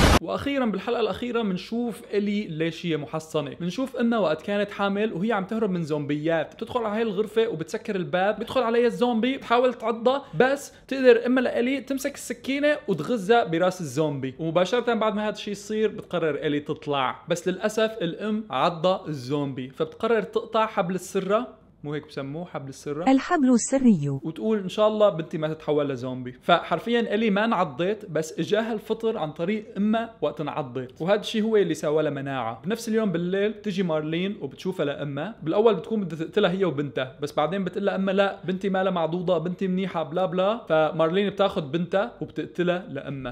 واخيرا بالحلقه الاخيره بنشوف الي ليش هي محصنه. بنشوف امها وقت كانت حامل وهي عم تهرب من زومبيات، بتدخل على هاي الغرفه وبتسكر الباب، بيدخل عليها الزومبي بتحاول تعضها، بس تقدر اما لالي تمسك السكينه وتغزها براس الزومبي، ومباشره بعد ما هذا الشيء يصير بتقرر الي تطلع، بس للاسف الام عضها الزومبي، فبتقرر تقطع حبل السره، مو هيك بسموه حبل السرة؟ الحبل السري. وتقول ان شاء الله بنتي ما تتحول لزومبي. فحرفيا الي ما انعضت، بس اجاها الفطر عن طريق امها وقت انعضت، وهذا الشيء هو اللي سوى لها مناعه. بنفس اليوم بالليل بتجي مارلين وبتشوفها لامها، بالاول بتكون بدها تقتلها هي وبنتها، بس بعدين بتقول لها امها لا بنتي ما لها معضوضه، بنتي منيحه بلا بلا، فمارلين بتاخذ بنتها وبتقتلها لامها.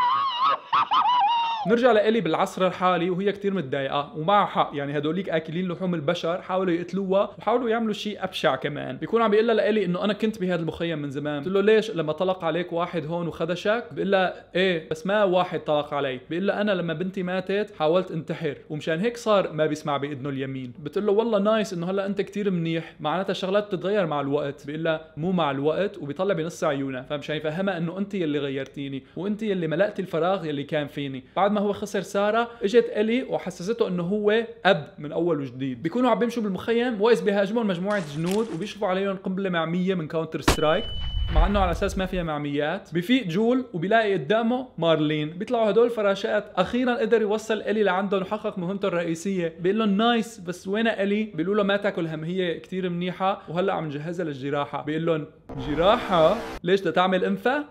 نرجع لإلي بالعصر الحالي وهي كتير متضايقة ومعها حق، يعني هدوليك آكلين لحوم البشر حاولوا يقتلوها وحاولوا يعملوا شيء أبشع كمان. بيكون عم بيقول لها لإلي إنه أنا كنت بهذا المخيم من زمان. بتقول له ليش؟ لما طلق عليك واحد هون وخدشك؟ بيقول لها إيه بس ما واحد طلق علي. بيقول لها أنا لما بنتي ماتت حاولت انتحر ومشان هيك صار ما بيسمع بإذنه اليمين. بتقول له والله نايس إنه هلا أنت كتير منيح، معناتها الشغلات بتتغير مع الوقت. بيقول لها مو مع الوقت، وبيطلع بنص عيونها، فمشان يفهمها إنه أنت يلي غيرتيني وأنت يلي ملأتي الفراغ يلي كان فيني. بعد ما هو خسر سارة اجت الي وحسسته انه هو اب من اول وجديد. بيكونوا عم بيمشوا بالمخيم واذ بيهاجمهم مجموعه جنود وبيشرفوا عليهم قنبله معميه من كاونتر سترايك، مع انه على اساس ما فيها معميات. بفيق جول وبيلاقي قدامه مارلين. بيطلعوا هدول الفراشات، اخيرا قدر يوصل الي لعندهم وحقق مهمته الرئيسيه. بيقول لهم نايس بس وين الي؟ بيقولوا له ما تاكل هم، هي كثير منيحه وهلا عم نجهزها للجراحه. بيقول لهم جراحه؟ ليش بدها تعمل انفه؟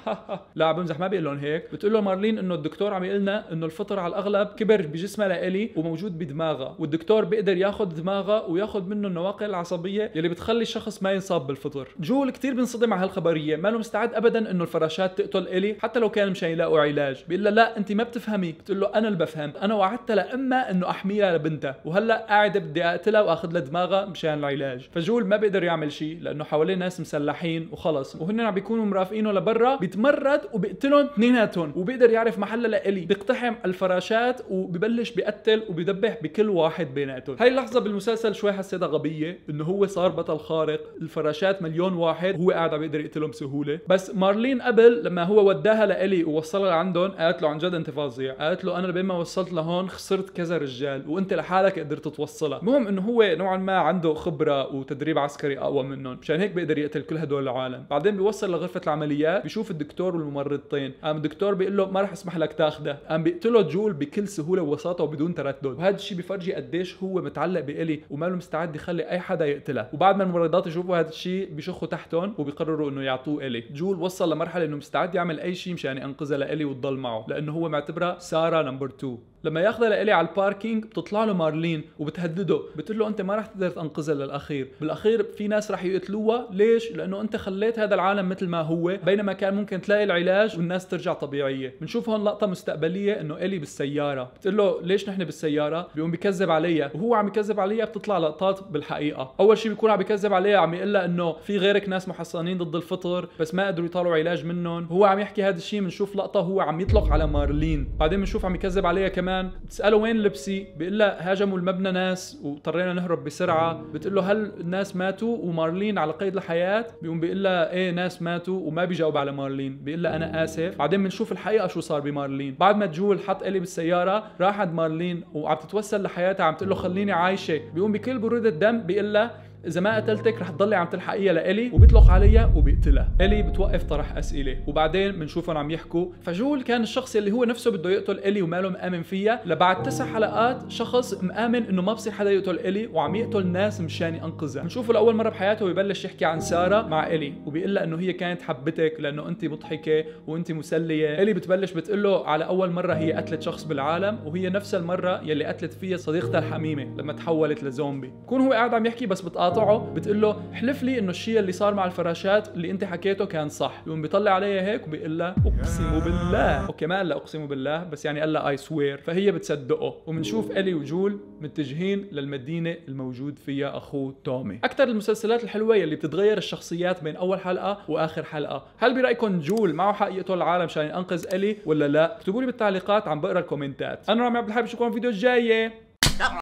لا عم بمزح، ما بيقول لهم هيك. بتقول له مارلين انه الدكتور عم يقول لنا انه الفطر على الاغلب كبر بجسمها لإلي وموجود بدماغها، والدكتور بيقدر ياخذ دماغها وياخذ منه النواقل العصبيه يلي بتخلي الشخص ما ينصاب بالفطر. جول كثير بينصدم على هالخبريه، ما له مستعد ابدا انه الفراشات تقتل إلي حتى لو كان مشان يلاقوا علاج. بيقول لها لا انت ما بتفهمي. بتقول له انا اللي بفهم، انا وعدتها لامها انه احميها لبنتها وهلا قاعده بدي اقتلها واخذ لها دماغها مشان العلاج. فجول ما بيقدر يعمل شيء لانه حواليه ناس مسلحين وخلص، وهن عم بيكونوا مرافقينه لبرا. بيتمرد وبيقتلهم اثنيناتهم وبيقدر يعرف محلها لإلي. بيقتحم الفراشات وببلش بيقتل وبيدبح بكل واحد بيناتهم. هاي اللحظه بالمسلسل شوي حسيتها غبيه، انه هو صار بطل خارق، الفراشات مليون واحد وهو قاعد عم يقدر يقتلهم بسهوله. بس مارلين قبل لما هو وداها لإلي ووصلها لعندهم قالت له عن جد انت فظيع، قالت له انا بين ما وصلت لهون خسرت كذا رجال وانت لحالك قدرت توصلها. المهم انه هو نوعا ما عنده خبره وتدريب عسكري اقوى منهم، مشان هيك بيقدر يقتل كل هدول العالم. بعدين بيوصل لغرفه العمليات بيشوف الدكتور والممرضتين، قام الدكتور بيقول له ما رح اسمح لك تاخذه، قام بيقتله جول بكل سهوله وبساطه وبدون تردد. وهذا الشيء بيفرجي قديش هو متعلق بإلي وما له مستعد يخلي اي حدا يقتلها. وبعد ما الممرضات يشوفوا هذا الشيء بيشخوا تحتهم وبيقرروا انه يعطوه إلي. جول وصل لمرحله انه مستعد يعمل اي شيء مشان ينقذها لإلي وتضل معه، لانه هو معتبرها ساره نمبر 2. لما ياخذها لإلي على الباركينج بتطلع له مارلين وبتهدده، بتقول له انت ما رح تقدر تنقذها للاخير، بالاخير في ناس رح يقتلوها. ليش؟ لانه انت خليت هذا العالم مثل ما هو، بينما كان ممكن تلاقي العلاج والناس ترجع طبيعيه. بنشوف هون لقطه مستقبليه انه إلي بالسياره، بتقول له ليش نحن بالسياره؟ بيقوم بيكذب عليها، وهو عم يكذب عليها بتطلع لقطات بالحقيقه. اول شيء بيكون عم بيكذب عليها، عم يقول لها انه في غيرك ناس محصنين ضد الفطر بس ما قدروا يطلعوا علاج منهم، وهو عم يحكي هذا الشيء. بنشوف لقطه هو عم يطلق على مارلين. بعدين بنشوف عم يكذب عليها كمان، بتساله وين لبسي؟ بيقول لها هاجموا المبنى ناس واضطرينا نهرب بسرعه. بتقول له هل الناس ماتوا ومارلين على قيد الحياه؟ بيقوم بيقول لها ايه ناس ماتوا، وما بيجاوب على مارلين، بيقول لها انا اسف. بعدين بنشوف الحقيقه شو صار بمارلين. بعد ما جول حط إلي بالسياره راح عند مارلين وعم تتوسل لحياتها، عم تقول له خليني عايشه. بيقوم بكل بروده دم بيقول لها اذا ما قتلتك رح تضلي عم تلحقيها لإلي، وبيطلق عليها وبيقتلها. إلي بتوقف طرح اسئله، وبعدين بنشوفهم عم يحكوا. فجول كان الشخص اللي هو نفسه بده يقتل إلي وما له مآمن فيها، لبعد 9 حلقات شخص مآمن انه ما بصير حدا يقتل إلي وعم يقتل ناس مشان ينقذها. بنشوفه لاول مره بحياته ويبلش يحكي عن ساره مع إلي وبيقول لها انه هي كانت حبتك لانه انت مضحكه وانت مسليه. إلي بتبلش بتقول له على اول مره هي قتلت شخص بالعالم، وهي نفس المره يلي قتلت فيها صديقتها الحميمه لما تحولت لزومبي. بكون هو قاعد عم يحكي بس بتقاطعه، بتقول له احلف لي انه الشيء اللي صار مع الفراشات اللي انت حكيته كان صح. يقوم بيطلع عليها هيك وبيقول لها اقسم بالله. اوكي ما قال لها اقسم بالله، بس يعني قال لها اي سوير، فهي بتصدقه. وبنشوف إلي وجول متجهين للمدينه الموجود فيها اخوه تومي. اكثر المسلسلات الحلوه يلي بتتغير الشخصيات بين اول حلقه واخر حلقه. هل برايكم جول معه حق يقتل العالم عشان ينقذ إلي ولا لا؟ اكتبوا لي بالتعليقات، عم بقرا الكومنتات. انا رامي عبد الحي، بشوفكم الفيديو الجاي.